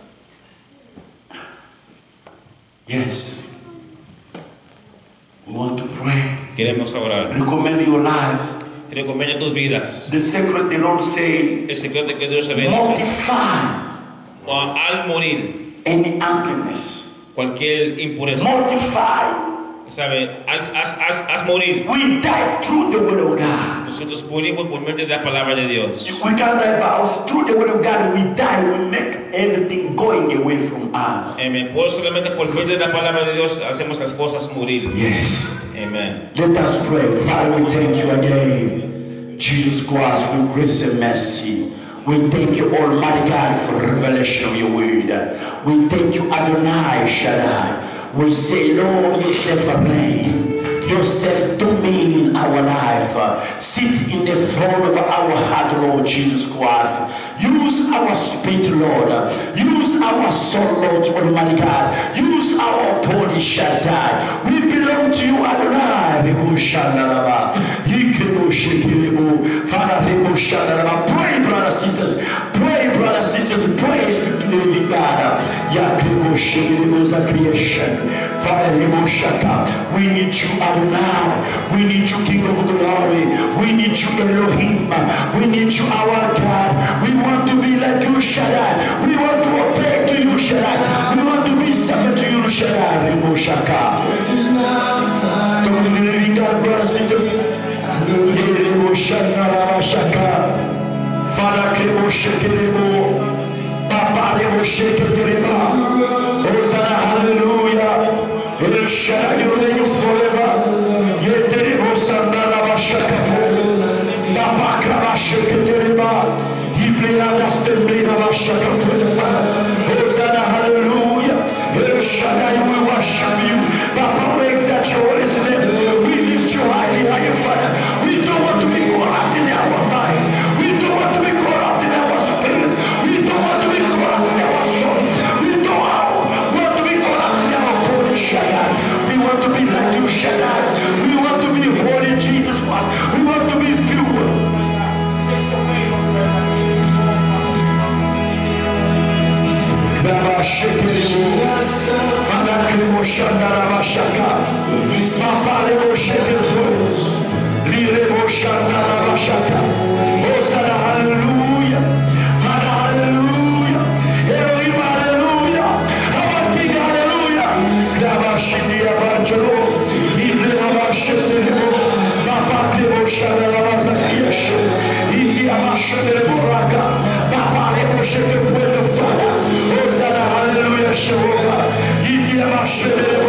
Yes. We want to pray. Queremos orar. Recommend your lives. Recomienda tus vidas. The secret the Lord say, El secreto que Dios se ve mortify al morir any uncleanness. cualquier impureza. Mortify. ¿Sabe? Haz, haz, haz, haz morir. We die through the word of God. Nosotros morimos por medio de la palabra de Dios. We can't die by us. Through the word of God, we die. We make everything going away from us. Amen. Por solamente por medio de la palabra de Dios hacemos las cosas morir. Yes. Amen. Let us pray. Father, we thank you again. Jesus Christ, for grace and mercy. We thank you, Almighty God, for the revelation of your word. We thank you, Adonai Shaddai. We say, Lord, yourself reign. Yourself domain in our life. Sit in the throne of our heart, Lord Jesus Christ. Use our spirit, Lord. Use our soul, Lord Almighty God. Use our body, Shaddai. We belong to you, Adonai. Father, pray, brothers, sisters. Pray, brothers, sisters. Pray, speak to the living God. Creation. Father, we need you, Adonai. We need you, King of Glory. We need you, Elohim. We need you, our God. We want to be like you, Shaddai. We want to obey to you, Shaddai. We want to be subject to you, Shaddai. Talk to the living God, brothers and sisters. Father, Papa, Hosanna, hallelujah. El Shaddai, you reign forever. Yeterebo sandala bashakapo. Papa krabasheketereba. Hibrina dastembrina bashakapo. Hosanna, hallelujah. El Shaddai, we worship you. Papa, we exalt your holy name. We lift you highly, higher, Father. We don't want to be corrupt in our mind. We don't want to be corrupt in our spirit. We don't want to be corrupt in our soul. We don't want to be corrupt in our body, Shaddai. We want to be like you, Shaddai. We want to be holy, Jesus Christ. We want to be pure. Hosanna, hallelujah. Father, hallelujah. Elohim, hallelujah. Our King, hallelujah. Gabashindi Abangelo, Ibre Abashetebo, Papa Tebo Shadalabazakiyeshe, Indi Abashetebo Raka, Papa Lebo Shetepo Father. Hosanna, hallelujah, Sheboka, Indi Abashetebo.